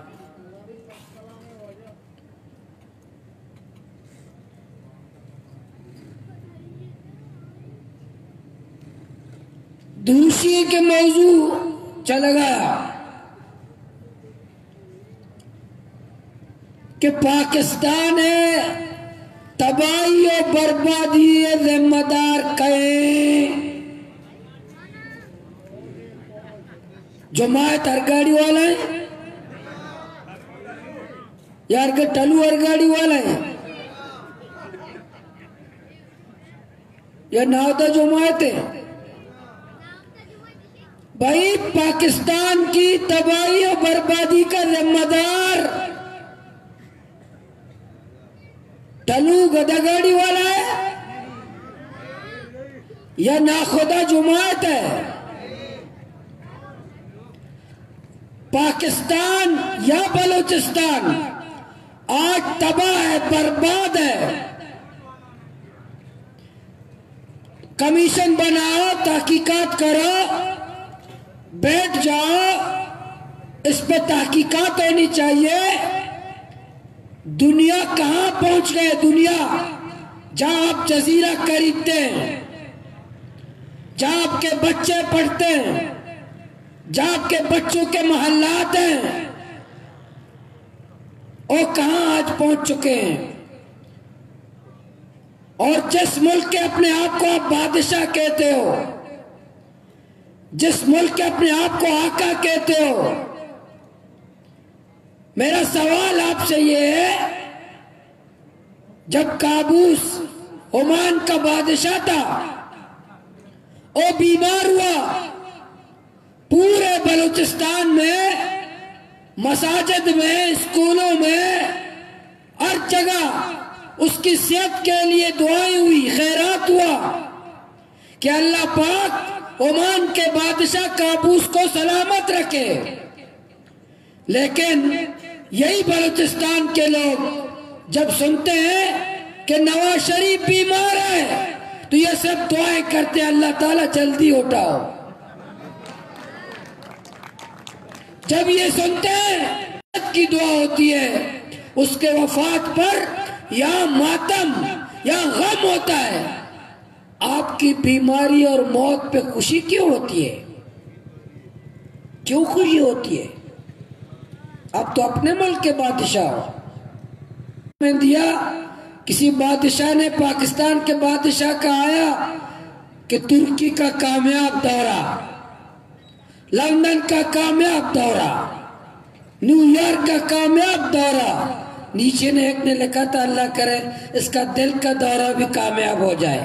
दूसरी के मौजू चला गया कि पाकिस्तान है तबाही और बर्बादी जिम्मेदार कहे जमायत हरगाड़ी वाला है यार के टलू हरगाड़ी वाला है या नावता जमायत है भाई। पाकिस्तान की तबाही और बर्बादी का जिम्मेदार टलू गदागाड़ी वाला है या नाखुदा जमात है। पाकिस्तान या बलूचिस्तान आज तबाह है, बर्बाद है। कमीशन बनाओ, तहकीकात करो, बैठ जाओ, इस पे तहकीकात होनी चाहिए। दुनिया कहां पहुंच गए? दुनिया जहां आप जजीरा खरीदते हैं, जहां आपके बच्चे पढ़ते हैं, जहां आपके बच्चों के मोहल्लात हैं, और कहां आज पहुंच चुके हैं। और जिस मुल्क के अपने आप को आप बादशाह कहते हो, जिस मुल्क के अपने आप को आका कहते हो, मेरा सवाल आपसे ये है, जब काबूस ओमान का बादशाह था, वो बीमार हुआ, पूरे बलूचिस्तान में मसाजिद में, स्कूलों में, हर जगह उसकी सेहत के लिए दुआएं हुई, खैरात हुआ कि अल्लाह पाक ओमान के बादशाह काबूस को सलामत रखे। लेकिन यही बलूचिस्तान के लोग जब सुनते हैं कि नवाज शरीफ बीमार है, तो ये सब दुआएं करते हैं, अल्लाह ताला जल्दी उठाओ। जब ये सुनते हैं की दुआ होती है, उसके वफात पर या मातम या गम होता है, आपकी बीमारी और मौत पे खुशी क्यों होती है? क्यों खुशी होती है? आप तो अपने मुल्क के बादशाह हो। मैं दिया, किसी बादशाह ने पाकिस्तान के बादशाह का आया कि तुर्की का कामयाब दौरा, लंदन का कामयाब दौरा, न्यूयॉर्क का कामयाब दौरा। नीचे ने एक ने लिखा था, अल्लाह करे इसका दिल का दौरा भी कामयाब हो जाए।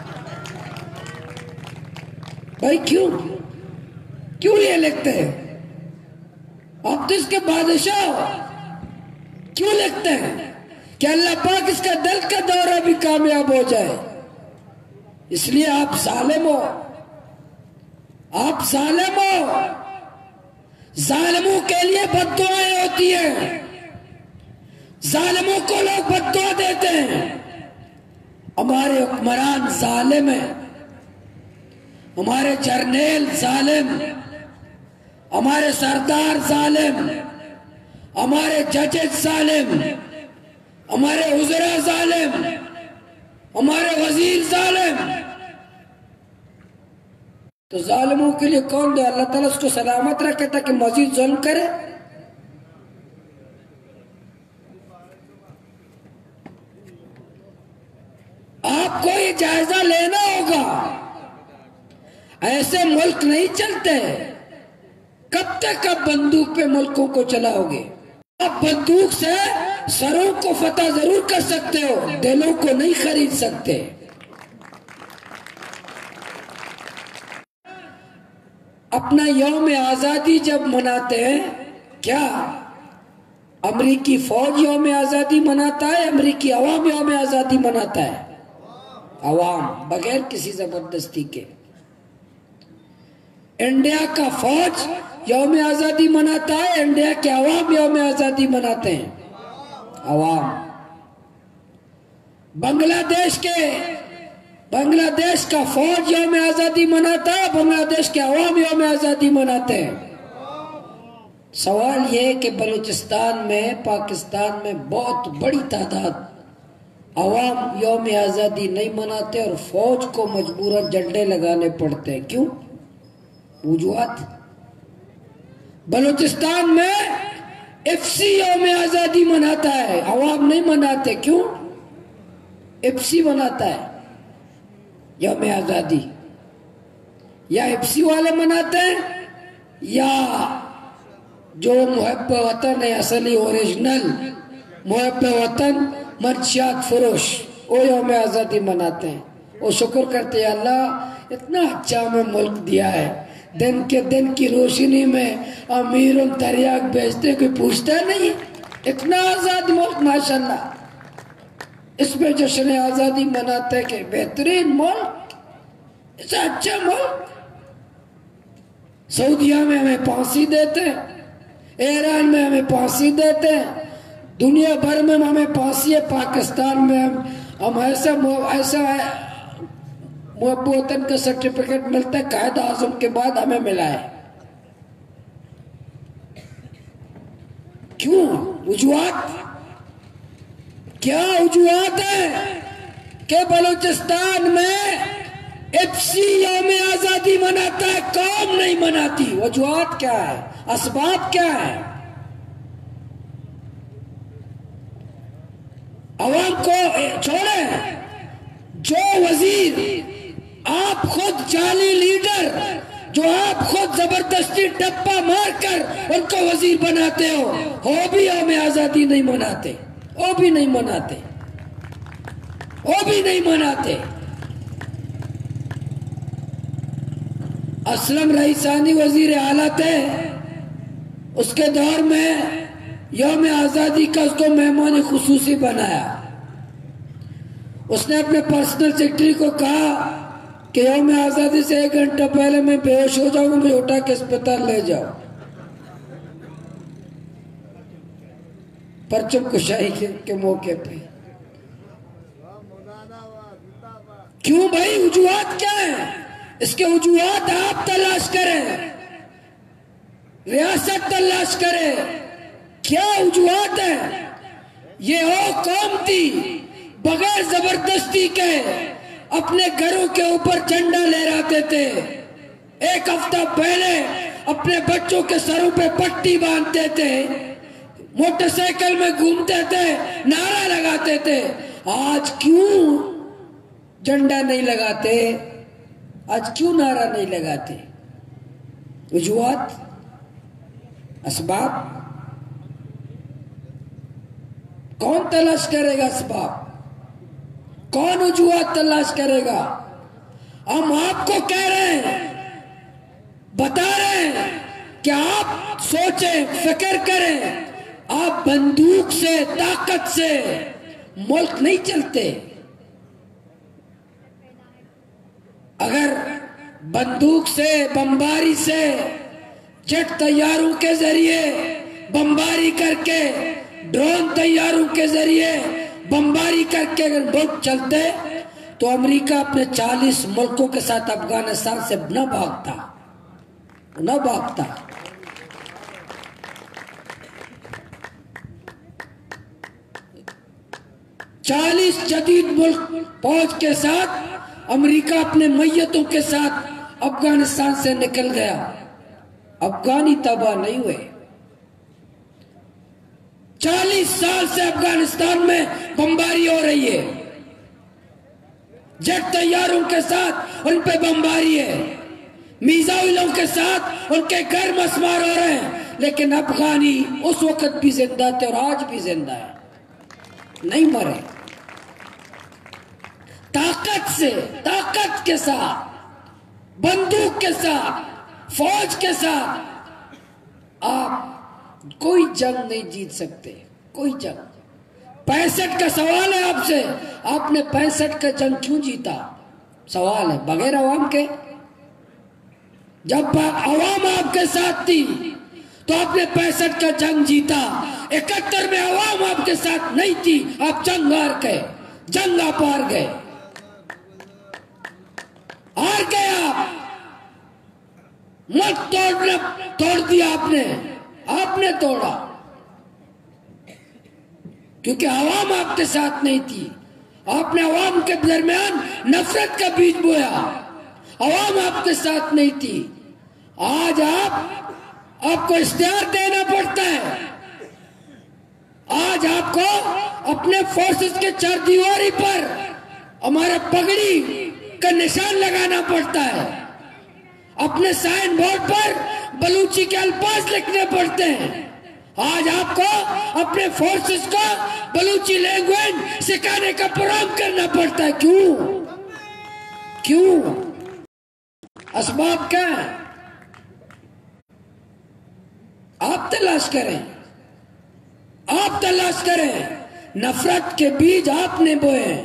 भाई क्यों ये लिखते हैं? आप तो इसके बादशाह हो, क्यों लिखते हैं कि अल्लाह पाक इसका दिल का दौरा भी कामयाब हो जाए? इसलिए आप जालिम हो, आप जालिम हो। जालिमों के लिए बद्दुआएं होती हैं, जालिमों को लोग बद्दुआ देते हैं। हमारे हुक्मरान जालिम हैं, हमारे जर्नेल जालिम, हमारे सरदार जालिम, हमारे जजेस जालिम, हमारे उज़रा जालिम, हमारे वजीर जालिम। तो जालिमों के लिए कौन दे? अल्लाह ताला उसको सलामत रखे ताकि मजीद जुल्म करे। आपको ये जायजा लेना होगा, ऐसे मुल्क नहीं चलते। कब तक आप बंदूक पे मुल्कों को चलाओगे? आप बंदूक से सरों को फतह जरूर कर सकते हो, दिलों को नहीं खरीद सकते। अपना यौम आजादी जब मनाते हैं, क्या अमरीकी फौज यौम आजादी मनाता है? अमरीकी अवाम यौम आजादी मनाता है? अवाम, बगैर किसी जबरदस्ती के। इंडिया का फौज यौम आजादी मनाता है, इंडिया के अवाम यौम आजादी मनाते हैं, अवाम। बांग्लादेश का फौज यौम आजादी मनाता है, बांग्लादेश के अवाम यौम आजादी मनाते हैं। सवाल यह है कि बलूचिस्तान में, पाकिस्तान में बहुत बड़ी तादाद अवाम यौम आजादी नहीं मनाते और फौज को मजबूरन झंडे लगाने पड़ते हैं। क्यों? वजूहत। बलूचिस्तान में एफसी यौम आजादी मनाता है, अवाम नहीं मनाते। क्यों? एफसी मनाता है यौम आजादी, या एफसी वाले मनाते हैं या जो मुहब्ब वतन है, असली ओरिजिनल मुहब्ब वतन मंशियात फरोश, वो यौम आजादी मनाते हैं। वो शुक्र करते हैं, अल्लाह इतना अच्छा हमें मुल्क दिया है, दिन के दिन की रोशनी में अमीर दरिया बेचते, कोई पूछता नहीं। इतना आजाद मुल्क माशाल्लाह, इसमें जश्न आजादी मनाते हैं कि बेहतरीन मुल्क, ऐसा अच्छा मुल्क। सऊदिया में हमें फांसी देते हैं, ईरान में हमें फांसी देते हैं, दुनिया भर में हमें फांसी है, पाकिस्तान में हम ऐसा वतन का सर्टिफिकेट मिलता है, कायद आजम के बाद हमें मिला है। क्यों वजूहत? क्या वजूहत है कि बलूचिस्तान में एफसी यौम आजादी मनाता है, कौम नहीं मनाती? वजूहत क्या है? असबाब क्या है? अवाम को छोड़े, जो वजीर आप खुद जाली लीडर, जो आप खुद जबरदस्ती टप्पा मारकर उनको वजीर बनाते हो भी यौम आजादी नहीं मनाते, वो भी नहीं मनाते, वो भी नहीं मनाते। असलम रईसानी वजीर आला थे, उसके दौर में यौम आजादी का उसको मेहमान खुसूसी बनाया। उसने अपने पर्सनल सेक्रेटरी को कहा कि यौम आजादी से 1 घंटा पहले मैं बेहोश हो जाऊंगा, मुझे उठा के अस्पताल ले जाओ। परचम कुशाई के मौके पे। क्यों भाई? वजूहत क्या है? इसके वजूहत आप तलाश करें, रियासत तलाश करें, क्या वजूहत है? ये हो कौम थी बगैर जबरदस्ती के अपने घरों के ऊपर झंडा लहराते थे, 1 हफ्ता पहले अपने बच्चों के सरों पे पट्टी बांधते थे, मोटरसाइकिल में घूमते थे, नारा लगाते थे। आज क्यों झंडा नहीं लगाते? आज क्यों नारा नहीं लगाते? वजूहत, असबाब कौन तलाश करेगा? असबाब कौन वजूहत तलाश करेगा? हम आपको कह रहे हैं, बता रहे हैं कि आप सोचें, फिक्र करें। आप बंदूक से, ताकत से मुल्क नहीं चलते। अगर बंदूक से, बमबारी से, जेट तैयारों के जरिए बमबारी करके, ड्रोन तैयारों के जरिए बमबारी करके अगर मुल्क चलते तो अमेरिका अपने 40 मुल्कों के साथ अफगानिस्तान से न भागता। चालीस जदीद मुल्क फौज के साथ अमेरिका अपने मैयतों के साथ अफगानिस्तान से निकल गया। अफगानी तबाह नहीं हुए। 40 साल से अफगानिस्तान में बमबारी हो रही है, जेट तैयारों के साथ उन पे बमबारी है, मिसाइलों के साथ उनके घर मसमार हो रहे हैं, लेकिन अफगानी उस वक्त भी जिंदा थे और आज भी जिंदा है, नहीं मरे। ताकत से, ताकत के साथ, बंदूक के साथ, फौज के साथ आप कोई जंग नहीं जीत सकते, कोई जंग। 65 का सवाल है आपसे, आपने 65 का जंग क्यों जीता? सवाल है, बगैर अवाम के। जब अवाम आपके साथ थी तो आपने 65 का जंग जीता। 71 में अवाम आपके साथ नहीं थी, आप जंग हार गए, जंग आप हार गए, हार गए आप। मत तोड़ दिया आपने तोड़ा, क्योंकि अवाम आपके साथ नहीं थी। आपने अवाम के दरमियान नफरत का बीज बोया, अवाम आपके साथ नहीं थी। आज आपको इख्तियार देना पड़ता है। आज आपको अपने फोर्सेस के चारदीवारी पर हमारा पगड़ी का निशान लगाना पड़ता है। अपने साइन बोर्ड पर बलूची के अल्फाज लिखने पड़ते हैं। आज आपको अपने फोर्सेस को बलूची लैंग्वेज सिखाने का प्रोग्राम करना पड़ता है। क्यों? असबाब क्या है? आप तलाश करें। नफरत के बीज आपने बोए हैं।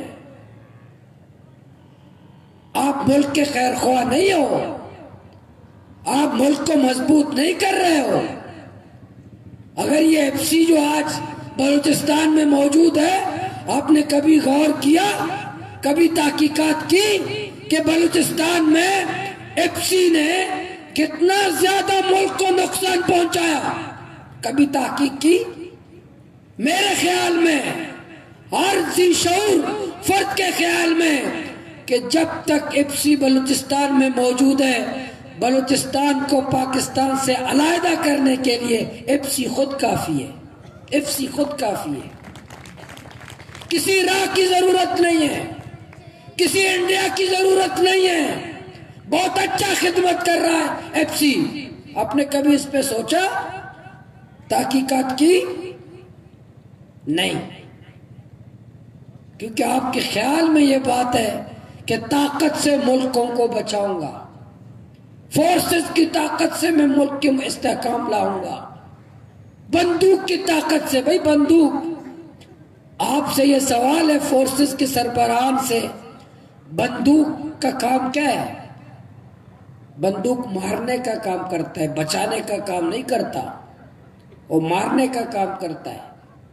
आप मुल्क के खैर ख्वाह नहीं हो, आप मुल्क को मजबूत नहीं कर रहे हो। अगर ये एफसी जो आज बलूचिस्तान में मौजूद है, आपने कभी गौर किया, कभी तहकीकात की कि बलूचिस्तान में एफसी ने कितना ज्यादा मुल्क को नुकसान पहुंचाया? कभी तहकीक की? मेरे ख्याल में, हर जिशऊर फर्द के ख्याल में, कि जब तक एफसी बलूचिस्तान में मौजूद है, बलूचिस्तान को पाकिस्तान से अलहदा करने के लिए एफसी खुद काफी है। एफसी खुद काफी है। किसी राह की जरूरत नहीं है, किसी इंडिया की जरूरत नहीं है। बहुत अच्छा खिदमत कर रहा है एफसी। आपने कभी इस पे सोचा, तहकीकात की? नहीं, क्योंकि आपके ख्याल में यह बात है कि ताकत से मुल्कों को बचाऊंगा, फोर्सेस की ताकत से मैं मुल्क के इस्तेहकाम लाऊंगा, बंदूक की ताकत से। भाई बंदूक, आपसे यह सवाल है फोर्सेस के सरबराहान से, बंदूक का काम क्या है? बंदूक मारने का काम करता है, बचाने का काम नहीं करता। वो मारने का काम करता है।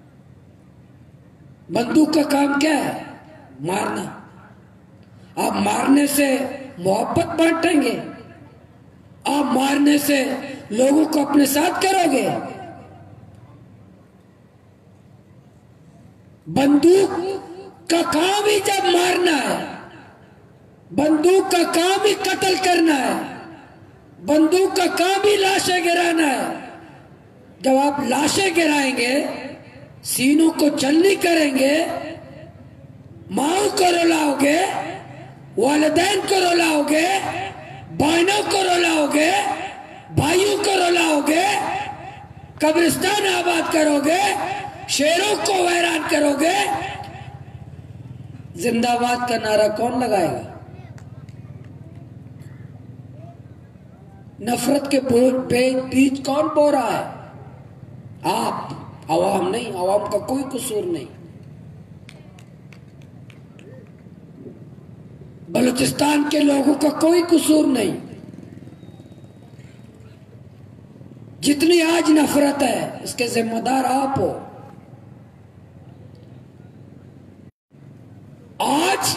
बंदूक का काम क्या है? मारना। आप मारने से मोहब्बत बांटेंगे, आप मारने से लोगों को अपने साथ करोगे। बंदूक का काम ही जब मारना है, बंदूक का काम ही कत्ल करना है, बंदूक का काम ही लाशें गिराना है। जब आप लाशें गिराएंगे, सीनों को चलनी करेंगे, माओ को रुलाओगे, वालिदैन को रुलाओगे, बहनों को रुलाओगे, भाइयों को रुलाओगे, कब्रिस्तान आबाद करोगे, शेरों को वैरान करोगे, जिंदाबाद का नारा कौन लगाएगा? नफरत के बीज कौन बो रहा है? आप, अवाम नहीं। अवाम का कोई कसूर नहीं। बलूचिस्तान के लोगों का कोई कसूर नहीं। जितनी आज नफरत है, इसके जिम्मेदार आप हो। आज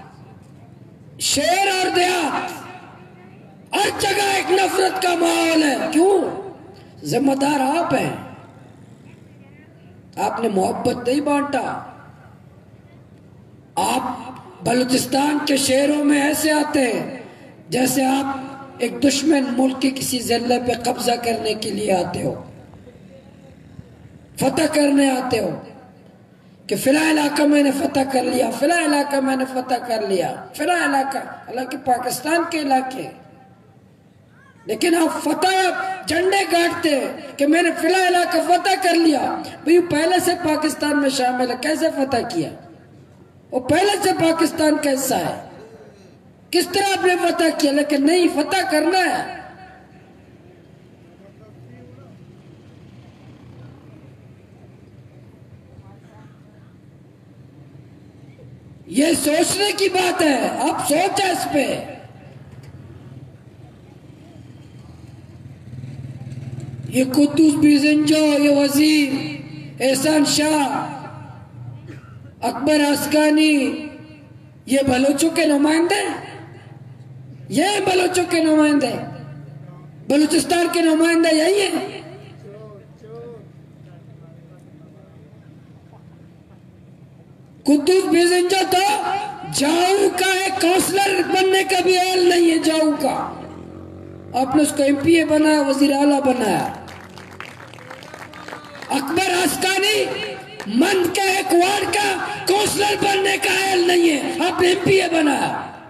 शहर और देहात हर जगह एक नफरत का माहौल है। क्यों? जिम्मेदार आप हैं। आपने मोहब्बत नहीं बांटा। आप बलूचिस्तान के शहरों में ऐसे आते हैं जैसे आप एक दुश्मन मुल्क के किसी जिले पे कब्जा करने के लिए आते हो, फतह करने आते हो कि फिला इलाका मैंने फतह कर लिया, फिला इलाका मैंने फतह कर लिया, फिला इलाका, हालांकि पाकिस्तान के इलाके। लेकिन आप फतह झंडे गाड़ते हैं कि मैंने फिला इलाका फतह कर लिया। भाई पहले से पाकिस्तान में शामिल है, कैसे फतह किया? वो पहले से पाकिस्तान का हिस्सा है, किस तरह आपने फतह किया? लेकिन नहीं, फतह करना है। ये सोचने की बात है। आप सोचा इस पे। ये कुद्दूस बिजंजो, ये वजीर एहसान शाह, अकबर अस्कानी, ये बलोचों के नुमाइंदे, ये बलोचों के नुमाइंदे, बलूचिस्तान के नुमाइंदे यही है। कुद्दूस बिजंजो तो जाऊ का एक काउंसलर बनने का भी हाल नहीं है। जाऊ का आपने उसको एमपीए बनाया, वजीर आला बनाया। अकबर अस्कानी मंद का एक वार्ड का काउंसलर बनने का हाल नहीं है, आपने एमपीए बनाया।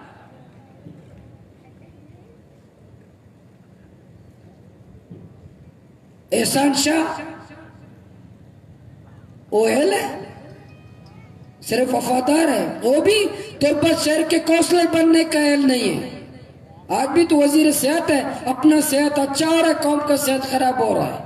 एहसान शाह ओएल है, सिर्फ वफादार है, वो भी तुर्बत शहर के काउंसलर बनने का हाल नहीं है। आज भी तो वजीर सेहत है, अपना सेहत अच्छा हो रहा है, कौम का सेहत खराब हो रहा है।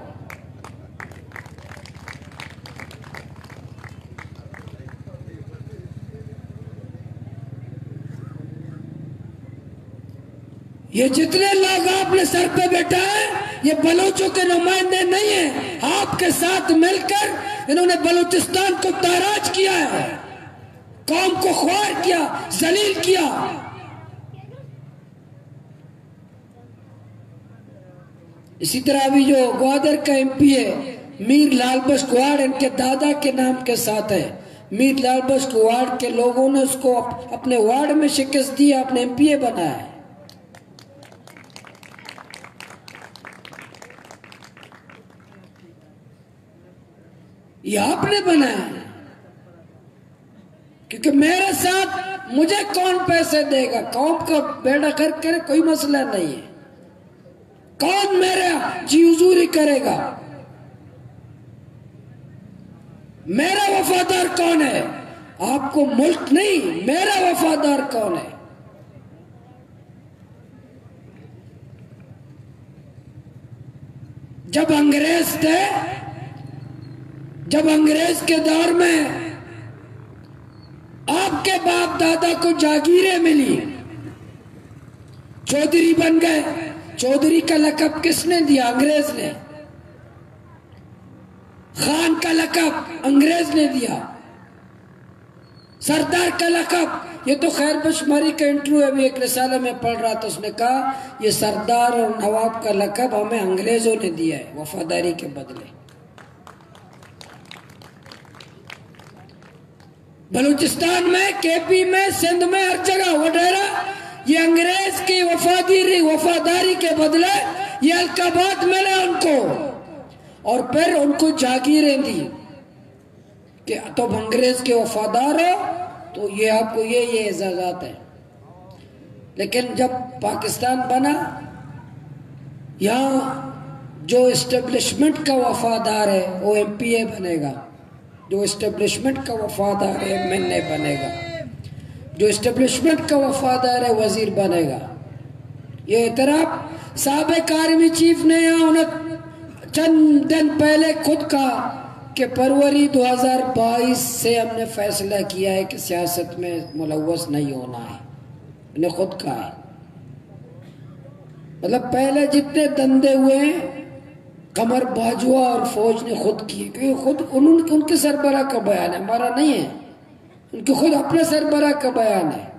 ये जितने लोग आपने सर पे बैठा है, ये बलोचों के नुमाइंदे नहीं है। आपके साथ मिलकर इन्होंने बलूचिस्तान को ताराज किया है, कौम को ख्वार किया, जलील किया। इसी तरह अभी जो ग्वादर का एमपी है मीर लाल बख्श कुहाड़, इनके दादा के नाम के साथ है। मीर लाल बख्श कुहाड़ के लोगों ने उसको अपने वार्ड में शिकस्त दी, अपने एमपीए बनाया है। ये आपने बनाया है, क्योंकि मेरे साथ मुझे कौन पैसे देगा, कौम का बेड़ा गर्क करे कोई मसला नहीं है, कौन मेरा जी हुजूरी करेगा, मेरा वफादार कौन है? आपको मुल्क नहीं, मेरा वफादार कौन है? जब अंग्रेज थे, जब अंग्रेज के दौर में आपके बाप दादा को जागीरें मिली, चौधरी बन गए। चौधरी का लकब किसने दिया? अंग्रेज ने। खान का लकब अंग्रेज ने दिया। सरदार का लकब, ये तो खैर बशमारी का इंटरव्यू अभी एक रिसाले में पढ़ रहा था, उसने कहा ये सरदार और नवाब का लकब हमें अंग्रेजों ने दिया है वफादारी के बदले। बलूचिस्तान में, केपी में, सिंध में, हर जगह वडेरा, ये अंग्रेज की वफादारी के बदले ये अलकाबात मिले उनको, और फिर उनको जागीरें दी कि तुम अंग्रेज के वफादार हो तो ये आपको ये एजाज़ात है। लेकिन जब पाकिस्तान बना, यहाँ जो एस्टेब्लिशमेंट का वफादार है वो एमपीए बनेगा, जो एस्टेब्लिशमेंट का वफादार है एमएनए बनेगा, जो एस्टेब्लिशमेंट का वफादार है वजीर बनेगा। ये इतराफ साबिक आर्मी चीफ ने यहाँ चंद दिन पहले खुद कहा कि फरवरी 2022 से हमने फैसला किया है कि सियासत में मुलव्वस नहीं होना है। उन्हें खुद कहा है, मतलब पहले जितने धंधे हुए हैं कमर बाजुआ और फौज ने खुद किए, क्योंकि खुद उनके सरबराह का बयान है, हमारा नहीं है, उनके खुद अपने सरबराह का बयान है।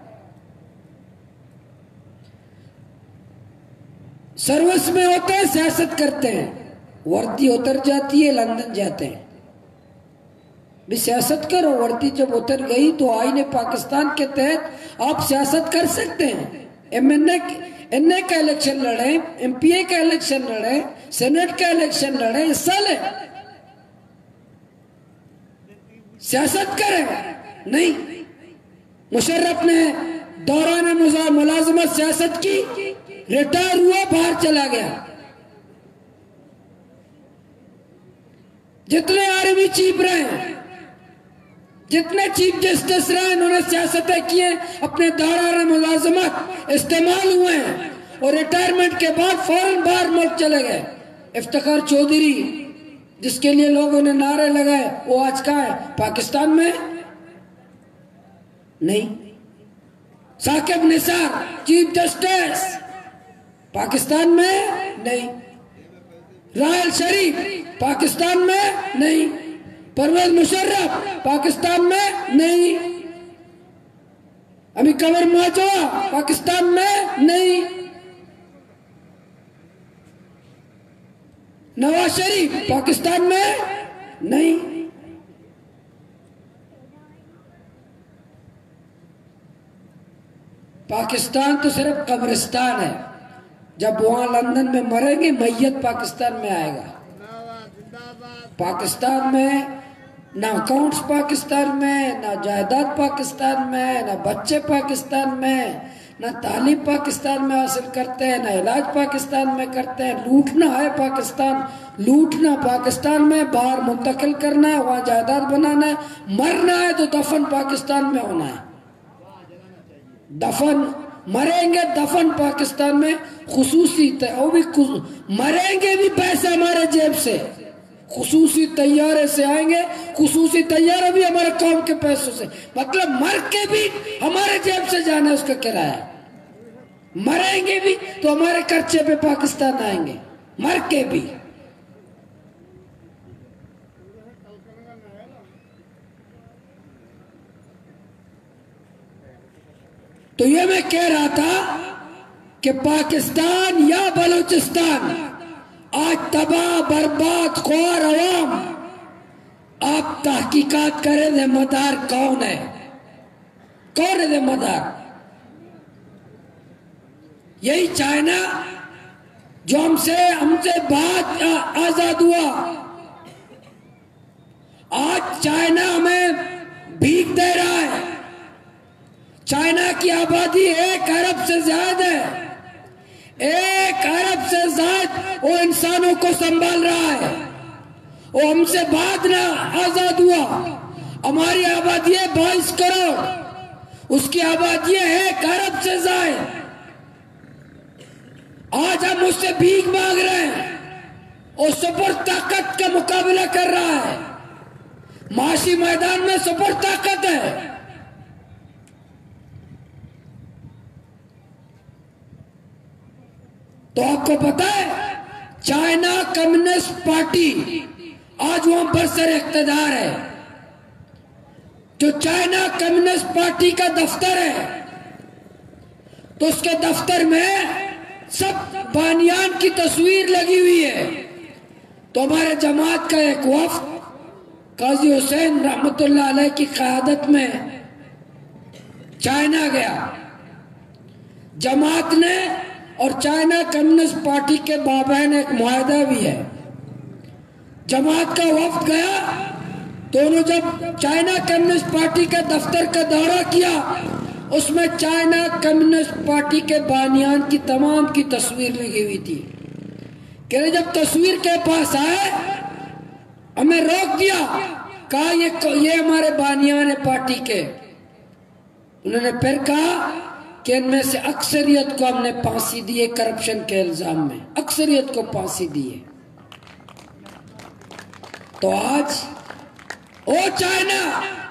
सर्विस में होते हैं, सियासत करते हैं, वर्दी उतर जाती है, लंदन जाते हैं। भी सियासत करो, वर्दी जब उतर गई तो आईने पाकिस्तान के तहत आप सियासत कर सकते हैं। एमएनए का इलेक्शन लड़े, एमपीए का इलेक्शन लड़े, सेनेट का इलेक्शन लड़े, हिस्सा ले, सियासत करें। नहीं, मुशर्रफ ने दौरान मुलाजमत सियासत की, रिटायर हुआ, बाहर चला गया। जितने आर्मी चीफ रहे, जितने चीफ जस्टिस रहे, उन्होंने सियासतें की हैं, अपने दौरान मुलाजमत इस्तेमाल हुए हैं और रिटायरमेंट के बाद फौरन बाहर मुल्क चले गए। इफ्तिखार चौधरी जिसके लिए लोगों ने नारे लगाए, वो आज कहाँ है? पाकिस्तान में नहीं। साकिब निसार चीफ जस्टिस पाकिस्तान में नहीं। राहल शरीफ पाकिस्तान में नहीं। परवेज मुशर्रफ पाकिस्तान में नहीं। अभी कमर मुआजवा पाकिस्तान में नहीं। नवाज शरीफ पाकिस्तान में नहीं। पाकिस्तान तो सिर्फ कब्रिस्तान है, जब वहां लंदन में मरेंगे मैयत पाकिस्तान में आएगा। पाकिस्तान में ना अकाउंट्स पाकिस्तान में, ना जायदाद पाकिस्तान में, ना बच्चे पाकिस्तान में, ना तालीम पाकिस्तान में हासिल करते हैं, ना इलाज पाकिस्तान में करते हैं। लूटना है पाकिस्तान, लूटना पाकिस्तान में, बाहर मुंतकिल करना है, वहां जायदाद बनाना है। मरना है तो दफन पाकिस्तान में होना है। दफन मरेंगे, दफन पाकिस्तान में खुसूसी, वो भी मरेंगे भी पैसे हमारे जेब से, खुसूसी तैयारे से आएंगे, खुसूसी तैयारे भी हमारे कौम के पैसों से, मतलब मर के भी हमारे जेब से जाना उसका किराया। मरेंगे भी तो हमारे खर्चे पे पाकिस्तान आएंगे, मर के भी। तो ये मैं कह रहा था कि पाकिस्तान या बलूचिस्तान आज तबाह बर्बाद ख्वार अवाम, आप तहकीकात करें जिम्मेदार कौन है, कौन है जिम्मेदार? यही चाइना जो हमसे बात आजाद हुआ, आज चाइना हमें भीख दे रहा है। चाइना की आबादी 1 अरब से ज्यादा है, 1 अरब से ज्यादा वो इंसानों को संभाल रहा है। वो हमसे बाद ना आजाद हुआ। हमारी आबादी है 22 करोड़, उसकी आबादी है 1 अरब से ज्यादा। आज हम उससे भीख मांग रहे हैं और सुपर ताकत का मुकाबला कर रहा है। माशी मैदान में सुपर ताकत है। तो आपको पता है चाइना कम्युनिस्ट पार्टी आज वहां पर सर इख्तिदार है। जो चाइना कम्युनिस्ट पार्टी का दफ्तर है, तो उसके दफ्तर में सब बानियान की तस्वीर लगी हुई है। तो हमारे जमात का एक वफ्द काजी हुसैन रहमतुल्लाह अलैह की क़यादत में चाइना गया। जमात ने और चाइना कम्युनिस्ट पार्टी के बाबैन एक मुआहदा भी है। जमात का वफ्द गया, दोनों जब चाइना कम्युनिस्ट पार्टी के दफ्तर का दौरा किया, उसमें चाइना कम्युनिस्ट पार्टी के बानियान की तमाम की तस्वीर लगी हुई थी। कि जब तस्वीर के पास आए, हमें रोक दिया, कहा ये हमारे बानियान है पार्टी के। उन्होंने फिर कहा कि इनमें से अक्सरियत को हमने फांसी दी है करप्शन के इल्जाम में, अक्सरियत को फांसी दी है। तो आज ओ चाइना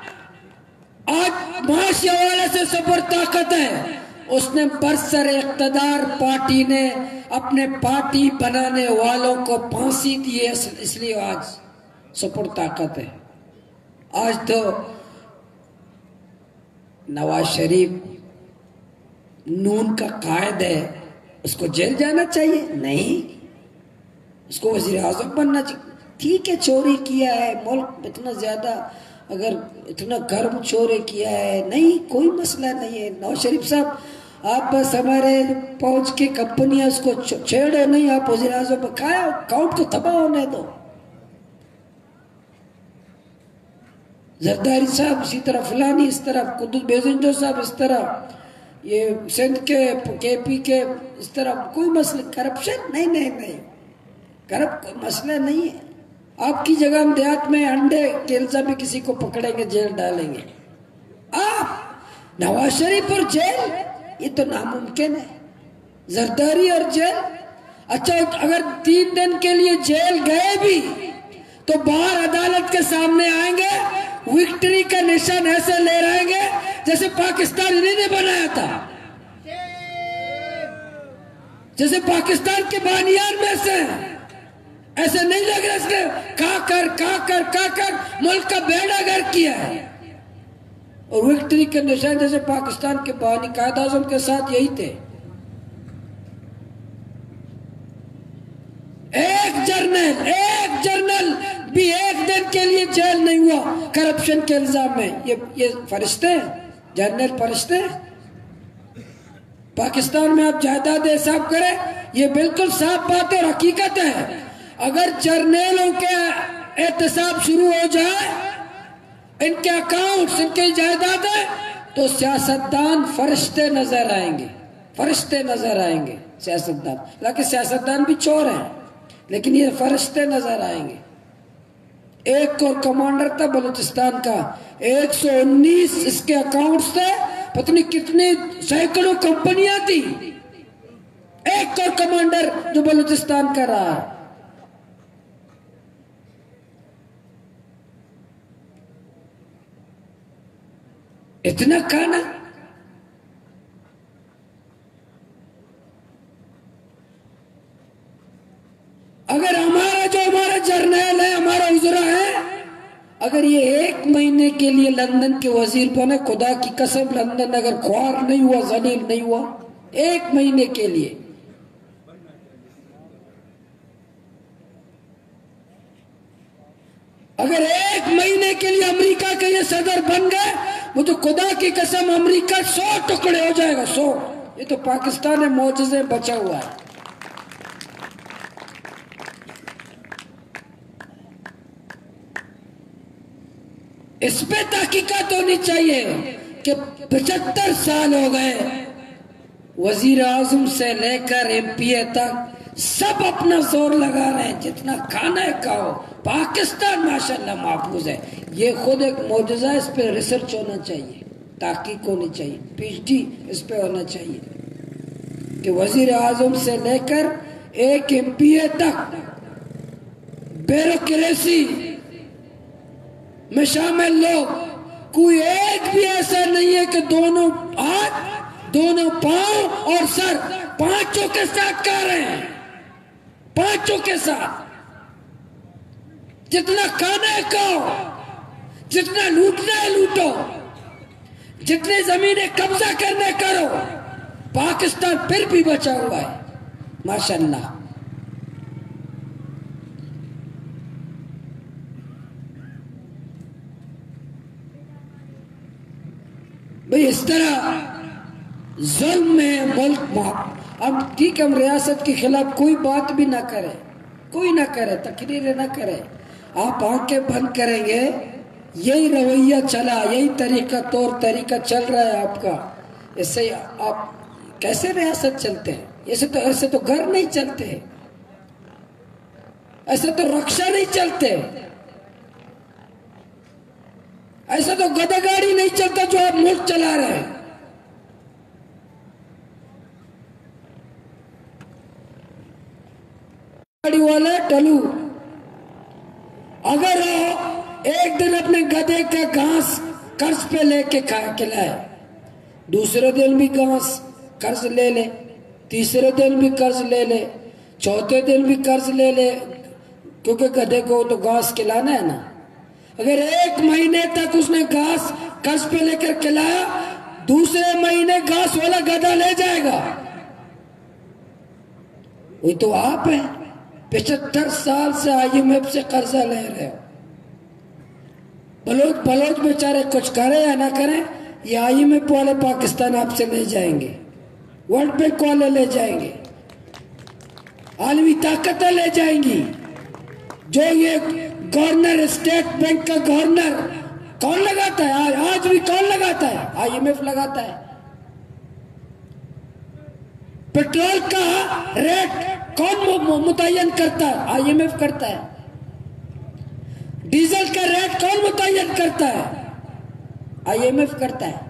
आज माशी हवाले से सुपर ताकत है। उसने बरसर इख्तिदार पार्टी ने अपने पार्टी बनाने वालों को फांसी दी है, इसलिए आज सुपर ताकत है। आज तो नवाज शरीफ नून का कायद है, उसको जेल जाना चाहिए? नहीं, उसको वजीर आजम बनना चाहिए। ठीक है, चोरी किया है, मुल्क इतना ज्यादा, अगर इतना गर्म चोरी किया है, नहीं कोई मसला नहीं है। नवाज शरीफ साहब, आप बस हमारे पहुंच के कंपनियां उसको छेड़ो नहीं, आप वजीर आजम खाया, अकाउंट को तबाह होने दो। जरदारी साहब इसी तरह, फलानी इस तरह, कुद्दूस बेजंजो साहब इस तरह, ये सिंध के केपी के इस तरह, कोई मसला करप्शन नहीं, नहीं नहीं कोई मसला नहीं है। आपकी जगह हम देहात में अंडे के इल्जाम में किसी को पकड़ेंगे, जेल डालेंगे। आप नवाज शरीफ और जेल, ये तो नामुमकिन है। जरदारी और जेल, अच्छा अगर 3 दिन के लिए जेल गए भी तो बाहर अदालत के सामने आएंगे, विक्ट्री का निशान ऐसे ले रहेंगे जैसे पाकिस्तान इन्हीं ने बनाया था, जैसे पाकिस्तान के बानियान में से। ऐसे नहीं लग रहा इसने का मुल्क का बेड़ा गर्क किया है। और विक्ट्री के निशान जैसे पाकिस्तान के बानी कायद आजम के साथ यही थे। एक जर्नल भी 1 दिन के लिए जेल नहीं हुआ करप्शन के इल्जाम में। ये फरिश्ते हैं, जर्नल फरिश्ते हैं। पाकिस्तान में आप जायदाद हिसाब करें, ये बिल्कुल साफ बात और हकीकत है। अगर जर्नलों के एहतसाब शुरू हो जाए, इनके अकाउंट्स, इनके जायदादें, तो सियासतदान फरिश्ते नजर आएंगे, फरिश्ते नजर आएंगे सियासतदान। हालांकि सियासतदान भी चोर हैं, लेकिन ये फरिश्ते नजर आएंगे। एक कोर कमांडर था बलूचिस्तान का, 119 इसके अकाउंट्स थे, पता नहीं कितने सैकड़ों कंपनियां थी। एक कोर कमांडर जो बलूचिस्तान का रहा है। इतना खाना, अगर ये 1 महीने के लिए लंदन के वजीर बने, खुदा की कसम लंदन अगर ख्वार नहीं हुआ, जलील नहीं हुआ, 1 महीने के लिए, अगर 1 महीने के लिए अमेरिका के ये सदर बन गए, वो तो खुदा की कसम अमेरिका 100 टुकड़े हो जाएगा, 100। ये तो पाकिस्तान में मौजूद बचा हुआ है। इस पे तहकीकात होनी चाहिए कि 75 साल हो गए, वजीर आजम से लेकर एमपीए तक सब अपना जोर लगा रहे हैं, जितना खाना है खाओ, पाकिस्तान माशाल्लाह महफूज है। ये खुद एक मौजूदा, इस पे रिसर्च होना चाहिए, तहकीक होनी चाहिए, पीएचडी इस पे होना चाहिए कि वजीर आजम से लेकर एक एमपीए तक ब्यूरोक्रेसी में शामिल लोग, कोई एक भी ऐसा नहीं है कि दोनों हाथ, दोनों पांव और सर पांचों के साथ कर रहे हैं, पांचों के साथ। जितना खाना है खाओ, जितना लूटना है लूटो, जितनी जमीनें कब्जा करने करो, पाकिस्तान फिर भी बचा हुआ है माशाल्लाह। भाई इस तरह जुल्म में मुल्क, अब ठीक हम रियासत के खिलाफ कोई बात भी ना करें, कोई ना करे, तकरीरें ना करे, आप आंखें बंद करेंगे, यही रवैया चला, यही तरीका तौर तरीका चल रहा है आपका, इससे आप कैसे रियासत चलते हैं? ऐसे तो घर नहीं चलते, ऐसे तो रक्षा नहीं चलते, ऐसा तो गधा गाड़ी नहीं चलता जो आप मुल्क चला रहे हैं। गाड़ी वाला टलू, अगर एक दिन अपने गधे का घास कर्ज पे लेके खिलाए, दूसरे दिन भी घास कर्ज ले ले, तीसरे दिन भी कर्ज ले ले, चौथे दिन भी कर्ज ले ले, क्योंकि गधे को तो घास खिलाना है ना। अगर 1 महीने तक उसने घास कर्ज पे लेकर खिलाया, दूसरे महीने घास वाला गधा ले जाएगा। वही तो आप है, 75 साल से IMF से कर्जा ले रहे हो। बलोच बेचारे कुछ करें या ना करें, ये IMF वाले पाकिस्तान आपसे ले जाएंगे, वर्ल्ड बैंक वाले ले जाएंगे, आलमी ताकतें ले जाएंगी। जो ये गवर्नर, स्टेट बैंक का गवर्नर कौन लगाता है? आज भी कौन लगाता है? IMF लगाता है। पेट्रोल का रेट कौन मुतय्यन करता है? IMF करता है। डीजल का रेट कौन मुतय्यन करता है? IMF करता है।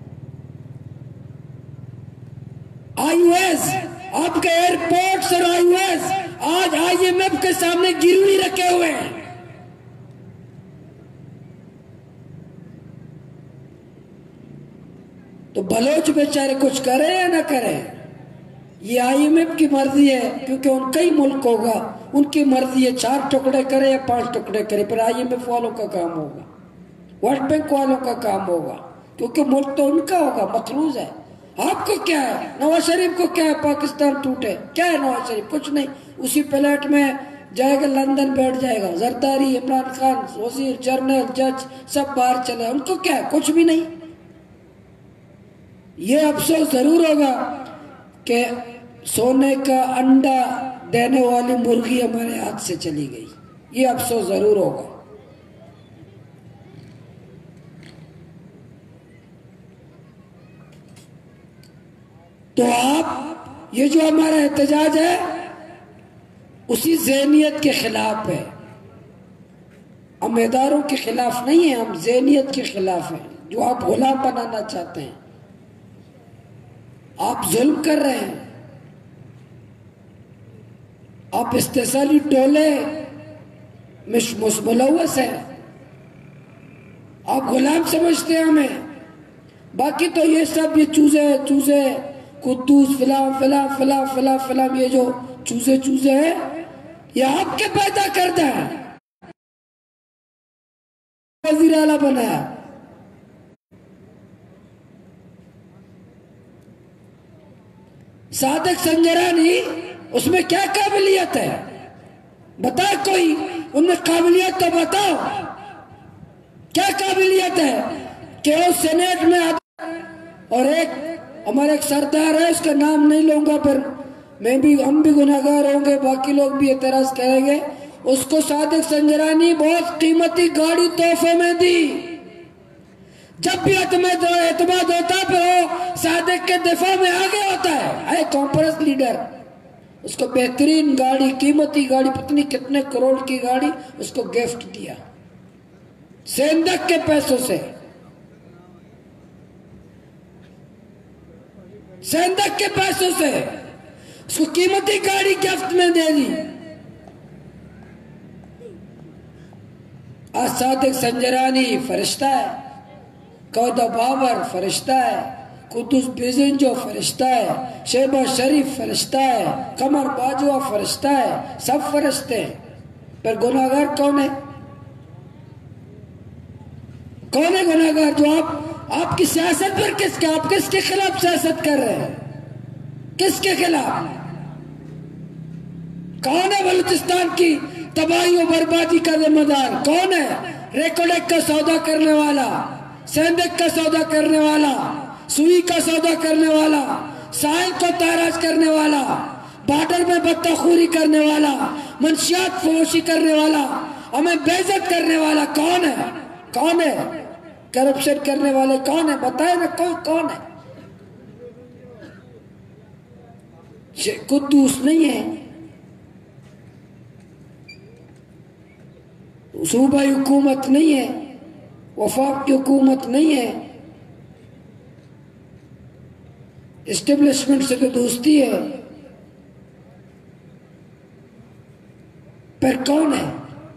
IOS, आपके एयरपोर्ट्स और IOS आज IMF के सामने गिरवी रखे हुए हैं। तो बलोच बेचारे कुछ करें या ना करें, ये IMF की मर्जी है, क्योंकि उनका ही मुल्क होगा, उनकी मर्जी है, 4 टुकड़े करे या 5 टुकड़े करे, पर IMF वालों का काम होगा, वर्ल्ड बैंक वालों का काम होगा, क्योंकि मुल्क तो उनका होगा, मखलूज है। आपको क्या है? नवाज शरीफ को क्या है पाकिस्तान टूटे? क्या है नवाज शरीफ? कुछ नहीं, उसी प्लेट में जाएगा, लंदन बैठ जाएगा, जरदारी, इमरान खान, वजीर, जनरल, जज सब बाहर चले, उनको क्या है? कुछ भी नहीं। ये अफसोस जरूर होगा कि सोने का अंडा देने वाली मुर्गी हमारे हाथ से चली गई, ये अफसोस जरूर होगा। तो आप, ये जो हमारा एहतजाज है उसी ज़हनियत के खिलाफ है, हम इदारों के खिलाफ नहीं है, हम ज़हनियत के खिलाफ है, जो आप गुलाम बनाना चाहते हैं। आप जुल्म कर रहे हैं, आप इस्तेसाली टोले में मुलव्वस हैं, आप गुलाम समझते हैं हमें। बाकी तो ये सब ये चूजे कुद्दूस फिला ये जो चूजे हैं, ये आपके पैदा करता है। आला बनाया। सादिक संजरानी, उसमें क्या काबिलियत है? बताए कोई, उनमें काबिलियत तो बताओ, क्या काबिलियत है कि वो सेनेट में आता। और एक हमारे एक सरदार है, उसका नाम नहीं लूंगा, पर हम भी गुनाहगार होंगे, बाकी लोग भी एतराज करेंगे। उसको सादिक संजरानी बहुत कीमती गाड़ी तोहफे में दी। जब भी एतमाद होता है, वो सादिक के दिफा में आगे होता है। कॉन्फ्रेंस लीडर, उसको बेहतरीन गाड़ी, कीमती गाड़ी, पत्नी कितने करोड़ की गाड़ी उसको गिफ्ट दिया, सेंधक के पैसों से, सेंधक के पैसों से उसको कीमती गाड़ी गिफ्ट में दे दी। आज सादिक संजरानी फरिश्ता है, कौदा बाबर फरिश्ता है, कुदुस बिजंजो फरिश्ता है, शहबाज शरीफ फरिश्ता है, कमर बाजवा फरिश्ता है, सब फरिश्ते हैं। पर गुनाहगार कौन है? कौन है गुनाहगार? जो आपकी सियासत पर आप किसके खिलाफ सियासत कर रहे हैं? किसके खिलाफ? कौन है बलूचिस्तान की तबाही और बर्बादी का जिम्मेदार? कौन है? रेकोडेक का सौदा करने वाला, सेंधक का सौदा करने वाला, सुई का सौदा करने वाला, साहिल को ताराज करने वाला, बॉर्डर में बत्ताखोरी करने वाला, मंशियात फरोशी करने वाला, हमें बेइज्जत करने वाला कौन है? कौन है? करप्शन करने वाले कौन है? बताए ना, कौन है? कुद्दूस नहीं है, सूबाई हुकूमत नहीं है, वफाक की हुकूमत नहीं है, एस्टेब्लिशमेंट से तो दोस्ती है। पर कौन है?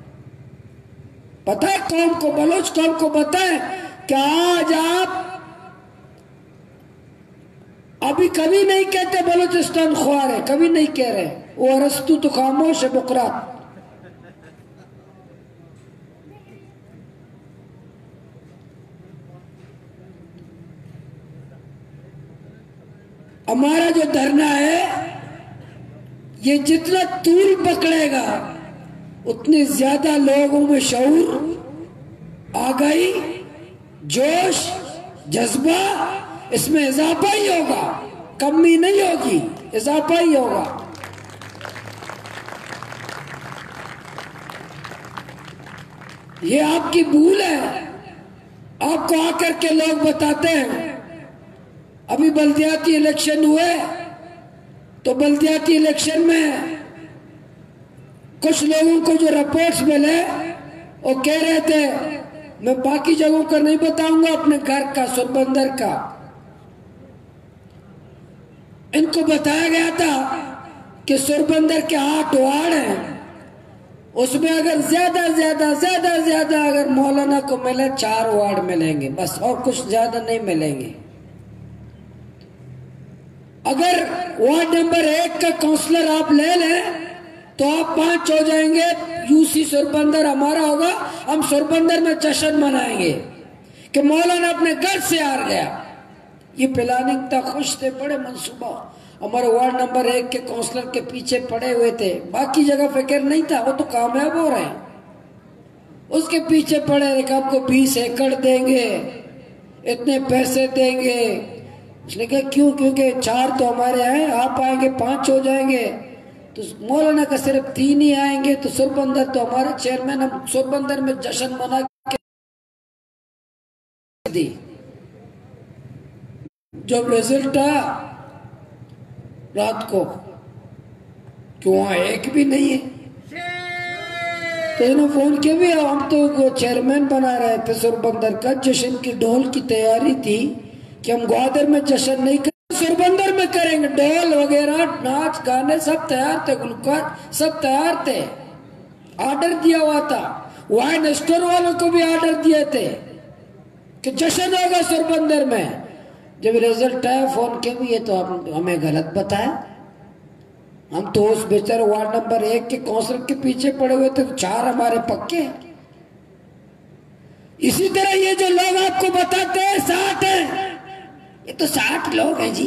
पता है कौम को, बलोच कौम को पता है कि आज आप अभी कभी नहीं कहते बलूचिस्तान ख्वार है, कभी नहीं कह रहे। वो अरस्तु तो खामोश है, बुकरात। हमारा जो धरना है, ये जितना तूल पकड़ेगा उतने ज्यादा लोगों में शऊर, आगाही, जोश, जज्बा, इसमें इजाफा ही होगा, कमी नहीं होगी, इजाफा ही होगा। ये आपकी भूल है। आपको आकर के लोग बताते हैं, अभी बल्दियाती इलेक्शन हुए तो बल्दियाती इलेक्शन में कुछ लोगों को जो रिपोर्ट्स मिले वो कह रहे थे, मैं बाकी जगहों का नहीं बताऊंगा, अपने घर का, सुरबंदर का, इनको बताया गया था कि सुरबंदर के 8 वार्ड हैं, उसमें अगर ज्यादा अगर मौलाना को मिले 4 वार्ड मिलेंगे बस, और कुछ ज्यादा नहीं मिलेंगे। अगर वार्ड नंबर 1 का काउंसलर आप ले लें तो आप 5 हो जाएंगे। यूसी सुरबंदर हमारा होगा, हम सुरबंदर में जश्न मनाएंगे कि मौलाना अपने घर से हार गया। ये प्लानिंग था, खुश थे, बड़े मंसूबा। हमारे वार्ड नंबर 1 के काउंसलर के पीछे पड़े हुए थे, बाकी जगह फिक्र नहीं था, वो तो कामयाब हो रहे हैं। उसके पीछे पड़े रहे, आपको 20 एकड़ देंगे, इतने पैसे देंगे। उसने कहा क्यों? क्योंकि 4 तो हमारे हैं, आप आएंगे 5 हो जाएंगे, तो मौलाना का सिर्फ 3 ही आएंगे, तो सुरबंदर तो हमारे चेयरमैन, हम सुरबंदर में जश्न मना के दी। जब रिजल्ट आया रात को कि वहां एक भी नहीं है, तो इन्होंने फोन किया, भी हम तो चेयरमैन बना रहे थे सुरबंदर का, जश्न की ढोल की तैयारी थी कि हम ग्वादर में जश्न नहीं कर, सुरबंदर में करेंगे। ढोल वगैरह, नाच गाने सब तैयार थे, गुलकार सब तैयार थे, ऑर्डर दिया हुआ था। वाइन स्टोर वालों को भी ऑर्डर दिए थे कि जश्न होगा सुरबंदर में। जब रिजल्ट आया फोन के भी, ये तो हमें गलत बताया, हम तो उस बेचारे वार्ड नंबर 1 के काउंसलर के पीछे पड़े हुए थे, 4 हमारे पक्के। इसी तरह ये जो लोग आपको बताते हैं 60 हैं, ये तो 60 लोग हैं जी।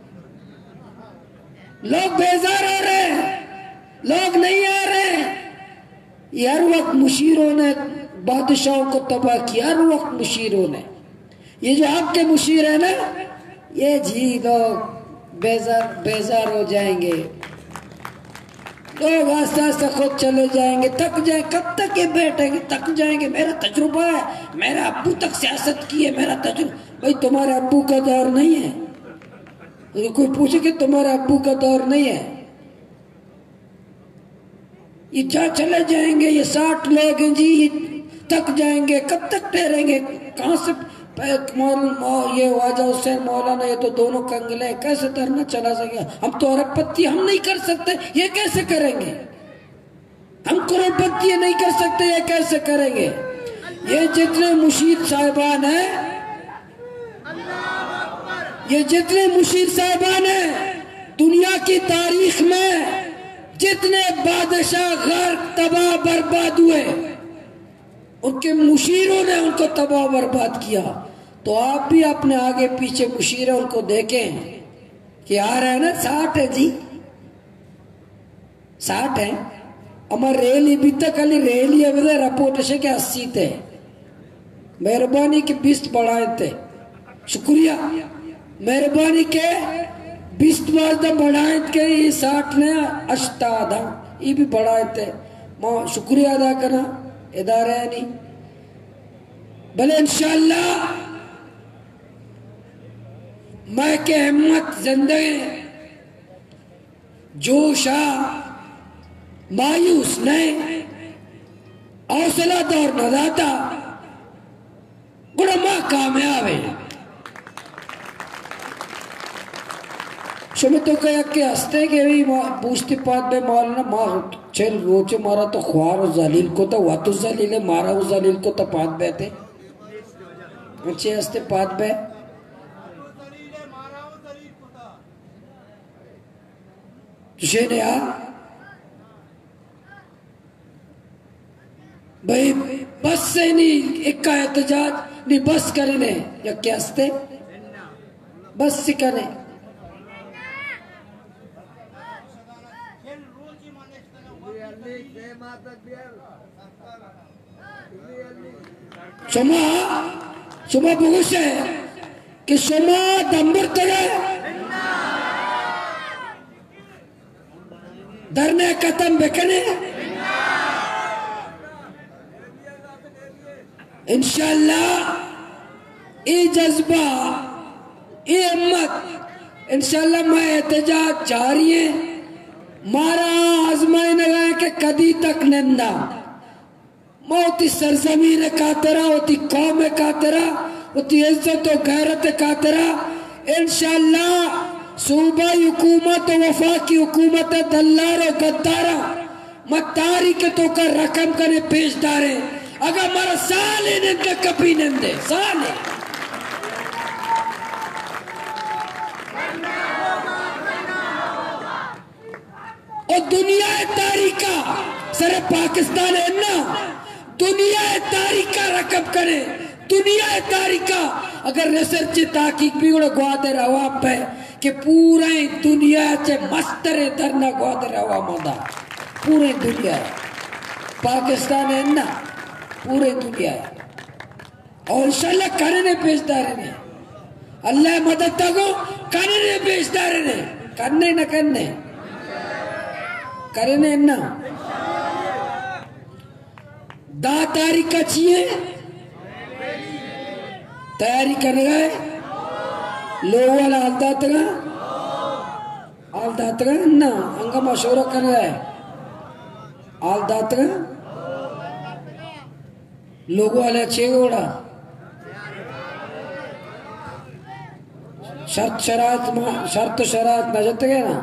लोग बेजार हो रहे हैं, लोग नहीं आ रहे हैं। ये हर वक्त मुशीरों ने बादशाहों को तबाह किया, हर वक्त मुशीरों ने। ये जो आपके मुशीर है ना, ये जी लोग बेजार हो जाएंगे, लोग आस्ते आस्ते खुद चले जाएंगे, थक जाए। कब तक ये बैठेंगे? थक जाएंगे। मेरा तजुर्बा है, मेरा अब्बू तक सियासत की है, मेरा तजुर्बा। भाई तुम्हारे अब्बू का दौर नहीं है। तो कोई पूछे कि तुम्हारे अब्बू का दौर नहीं है, ये जा चले जाएंगे। ये 60 लोग हैं जी, ये थक जाएंगे। कब तक ठहरेंगे? कहाँ से ये वाजा हुसैन मौलाना, ये तो दोनों कंगले, कैसे धरना चला सके? हम तो अरबपति हम नहीं कर सकते, ये कैसे करेंगे? हम करोड़पति नहीं कर सकते, ये कैसे करेंगे? ये जितने मुशीर साहिबान हैं, ये जितने मुशीर साहिबान हैं दुनिया की तारीख में, जितने बादशाह गर्क तबाह बर्बाद हुए, उनके मुशीरों ने उनको तबाह बर्बाद किया। तो आप भी अपने आगे पीछे मुशीर है, उनको देखें कि आ रहे हैं ना। 60 है जी, 60 है। हमारे रेली भी तक खाली रेली रपोर्ट से के 80 थे। मेहरबानी के 20 बढ़ाए थे, शुक्रिया। मेहरबानी के 20 बढ़ाए के, ये 60 ने अष्टाधा ये भी बढ़ाए थे। शुक्रिया अदा करना इदारे नहीं भले। इंशाअल्लाह मैं के हिम्मत जिंदगी जोशा मायूस नहीं, हौसला दौर न दाता गुड़ा मां कामयाब है। शुभ तो कह के हंसते के भी पूछते पात में मारना मार चल रोचे मारा तो ख्वार जलील को तो वातु जलील मारा उस जलील को तो पात बैठे अच्छे हंसते पात बे। तुझे ने भाई बस से नहीं इक्का एहतजाज नहीं बस करने या क्या हंसते बस से करे सुमा बुगुश है कि सुमा दंबर तड़े धरने कतम बेकने इंशाअल्लाह ये जज्बा ये हिम्मत इंशाअल्लाह मैं एहतजाज जारी है मारा आजमाए नगाए के कदी तक नंदा मोती सरजमीन कातरा होती कौम कातरा होती इज्जत और गैरत कातरा इंशाअल्लाह सूबा हुकूमत और वफाकी हुकूमत दल्लार और गद्दारा मतारी के तो कर रकम करे पेश डारे अगर हमारा साल नंदे कभी नंदे साल और दुनिया तारीखा सर पाकिस्तान है ना दुनिया तारीखा रकम करे दुनिया तारीखा अगर रिसर्च ताकीक भी गुआते रवा पे कि पूरे दुनिया से मस्तरे धरना गुआते रवा मदा पूरे दुनिया पाकिस्तान है ना पूरे दुनिया और इंशाल्लाह करने पेशदार ने अल्लाह मदद तको करने पेशदार ने करने न करने करने ना दा तारीख का चाहिए तैयारी कर गए लोग वाला आलदातगा ना अंगा मशूरा कर रहे आलदातगा लोग वाले अच्छे गोड़ा शर्त शरात नजत गए ना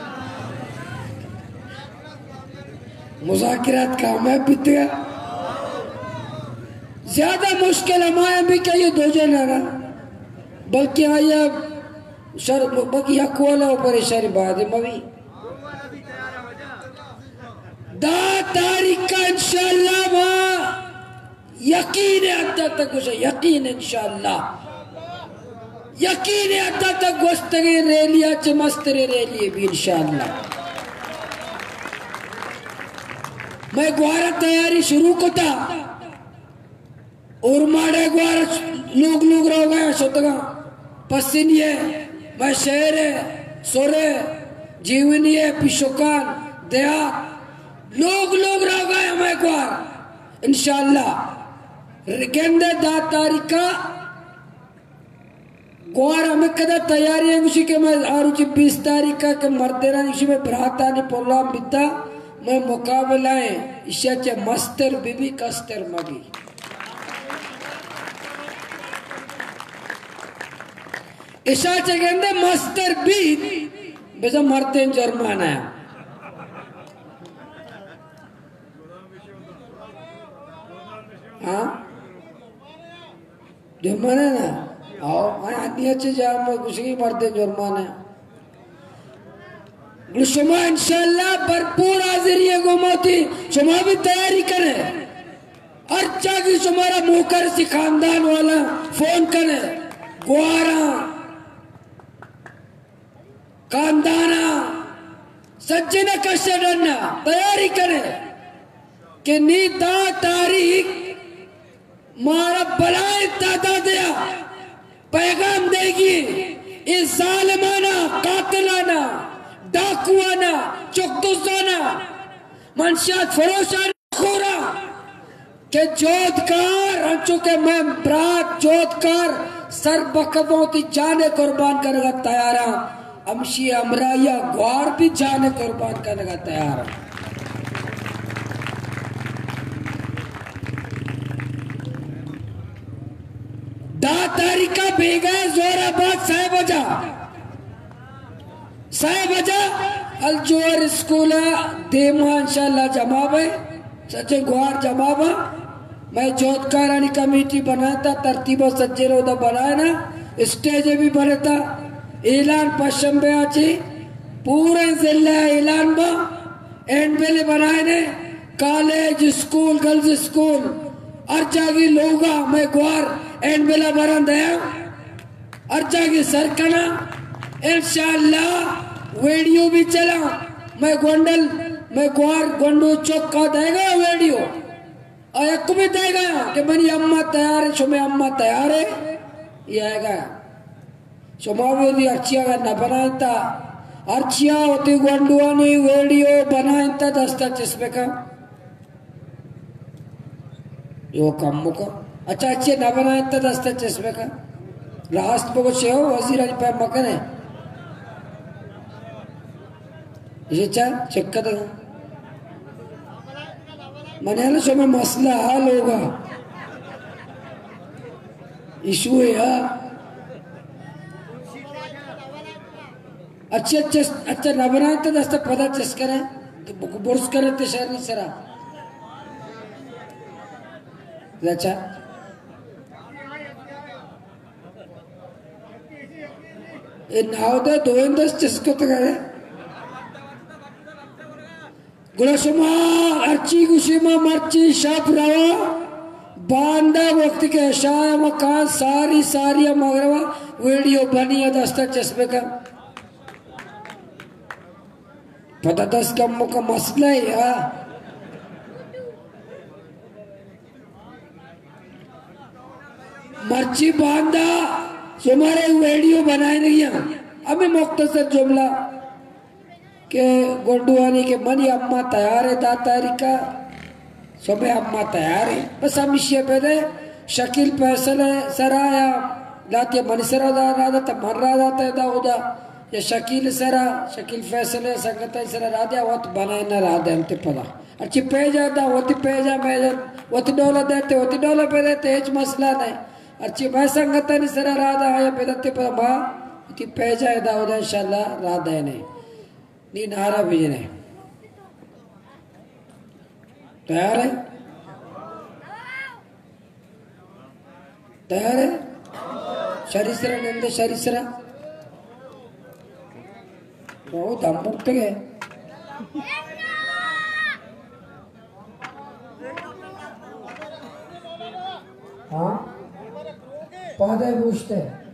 मुज़ाकिरात कामयाब बीत गया ज्यादा मुश्किल हमारे भी कहिए दो जना बल्कि आया बल्कि कोला परेशानी बाद मवी दा तारीख का इंशाअल्लाह यकीन है अद्दा तक उसे यकीन इंशाअल्लाह यकीन है अद्दा तक गोश्तगे रेलिया चमस्तरे रेलिए भी इंशाअल्लाह। मैं ग्वारा तैयारी शुरू को था और माड़े ग्वारा लोग रह गए सोतगा पसीनिए मैं शहर है सोरे जीवनी है पिशोकान दया लोग रह गए मैं ग्वार इंशाअल्लाह गेंदे 10 तारीख का ग्वार हमें कदा तैयारी है उसी के मैं आरुचि 20 तारीख का के मर्देरा उसी में भ्राता ने पोला बिता मैं मुकाबला है इशाचे मस्तर बीबी कस्तर मगी इशाचे गेंदे मस्तर बी बेजा मरते जुर्माना है हाँ जुर्माना ना आओ मैं आदमी अच्छे जाम में कुछ नहीं मरते जुर्माना शुमा इंशाअल्लाह भरपूर हाजिरी है गोमती शुमा भी तैयारी करे अर्चा की शुमारा मुकर सी खानदान वाला फोन करे ग्वारा खानदाना सज्जन कष्ट डरना तैयारी करे कि नीता तारीख मारा बलाए दादा दिया पैगाम देगी इस जालिमाना कातिलाना डाकुआना चुकदुसाना मंशियात फरोशाना खोरा के जोधकार अंचो के मैं ब्रात जोधकार सर बकबोती जाने कुर्बान करने का तैयार हूं अमशी अमराया ग्वार भी जाने कुर्बान करने का तैयार हूं। दा तारीख का भेगा जोराबाद साहेबजा अलजोर स्कूल देमा इंशाल्लाह जमावे सच्चे ग्वार जमावा मैं जोधकारानी कमेटी बनाता तरतीब सच्चे रोदा बनाया ना स्टेज भी बनता ऐलान पश्चिम आची पूरे जिले ऐलान बा एंड बेले बनाए ने कॉलेज स्कूल गर्ल्स स्कूल अर्जागी लोगा मैं ग्वार एंड बेला बरन दया अर्जागी सरकना इंशाअल्लाह वीडियो भी चला मैं गोंडल मैं ग्वार गोंडो चौका देगा वीडियो और एक भी देगा कि मेरी अम्मा तैयार है शुमे अम्मा तैयार है ये आएगा शुमावेदी अर्चिया का न बनाता अर्चिया होती गोंडुआ नहीं वीडियो बनाता दस्ता चस्पे का यो कम का अच्छा अच्छे न बनाता दस्ता चस्पे का लास्ट पे कुछ हो वजीर अली पे मकन है ये चल चेक कर दो मैंने ना सो में मसला हल होगा इशू है यार अच्छे अच्छा न बनाए तो दस्ता पता चेस करें तो बुर्स करें तो शहर नहीं सरा अच्छा ये नाव दे दो इंदस चेस को तो करे गुलाशुमा अर्ची गुशीमा मर्ची शाप रवा बांदा वक्त के शाया मकान सारी मगरवा वीडियो बनी है दस्ता चस्पे का पता 10 कमों का मसला है यार मर्ची बांदा तुम्हारे वीडियो बनाए नहीं है अभी मुख्तसर जुमला के गोंडुआनी के मनी अम्मा तैयार है 10 तारीख का सुबह अम्मा तैयार है बस हम इसे पे दे शकील फैसले सराया लाते मन सरा राधा तब मन राधा तैदा उदा ये शकील सरा शकील फैसले संगत सरा राधा वत बनाए ना राधा हम ते पता अच्छी पे जाता वत पे जा मैं वत डोला देते वत डोला पे देते एच मसला नहीं अच्छी मैं संगत नहीं सरा राधा आया पे देते पता माँ इतनी पे जाए दाऊदा इंशाल्लाह राधा है नहीं नी नारा भेजने तैयार है शरीसरा नंद शरीसरा बहुत हम मुक्त गए हाँ पौधे पूछते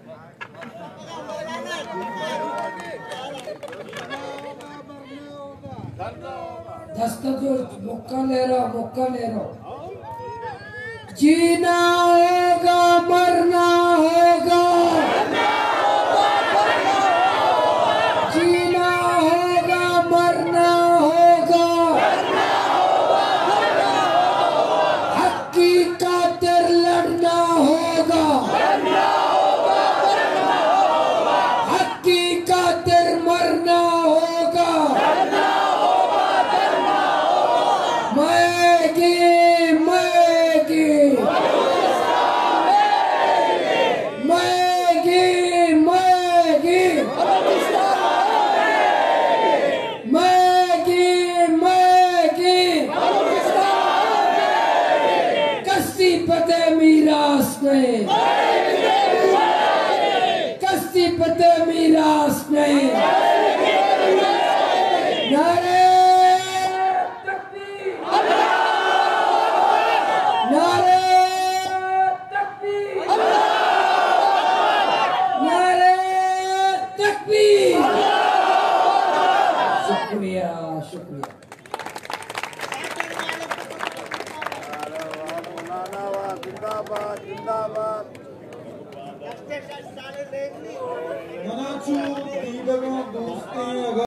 दस्तक जो मौका ले रहा जीना होगा मरना होगा जीना होगा मरना होगा हक की खातिर लड़ना होगा हक की खातिर मरना होगा कस्ती पते मीरास नहीं नारे तकबीर नारे तकबीर नारे तकबीर शुक्रिया शुक्रिया जिंदाबाद जिंदाबाद मनाचू दीदरों दोस्ती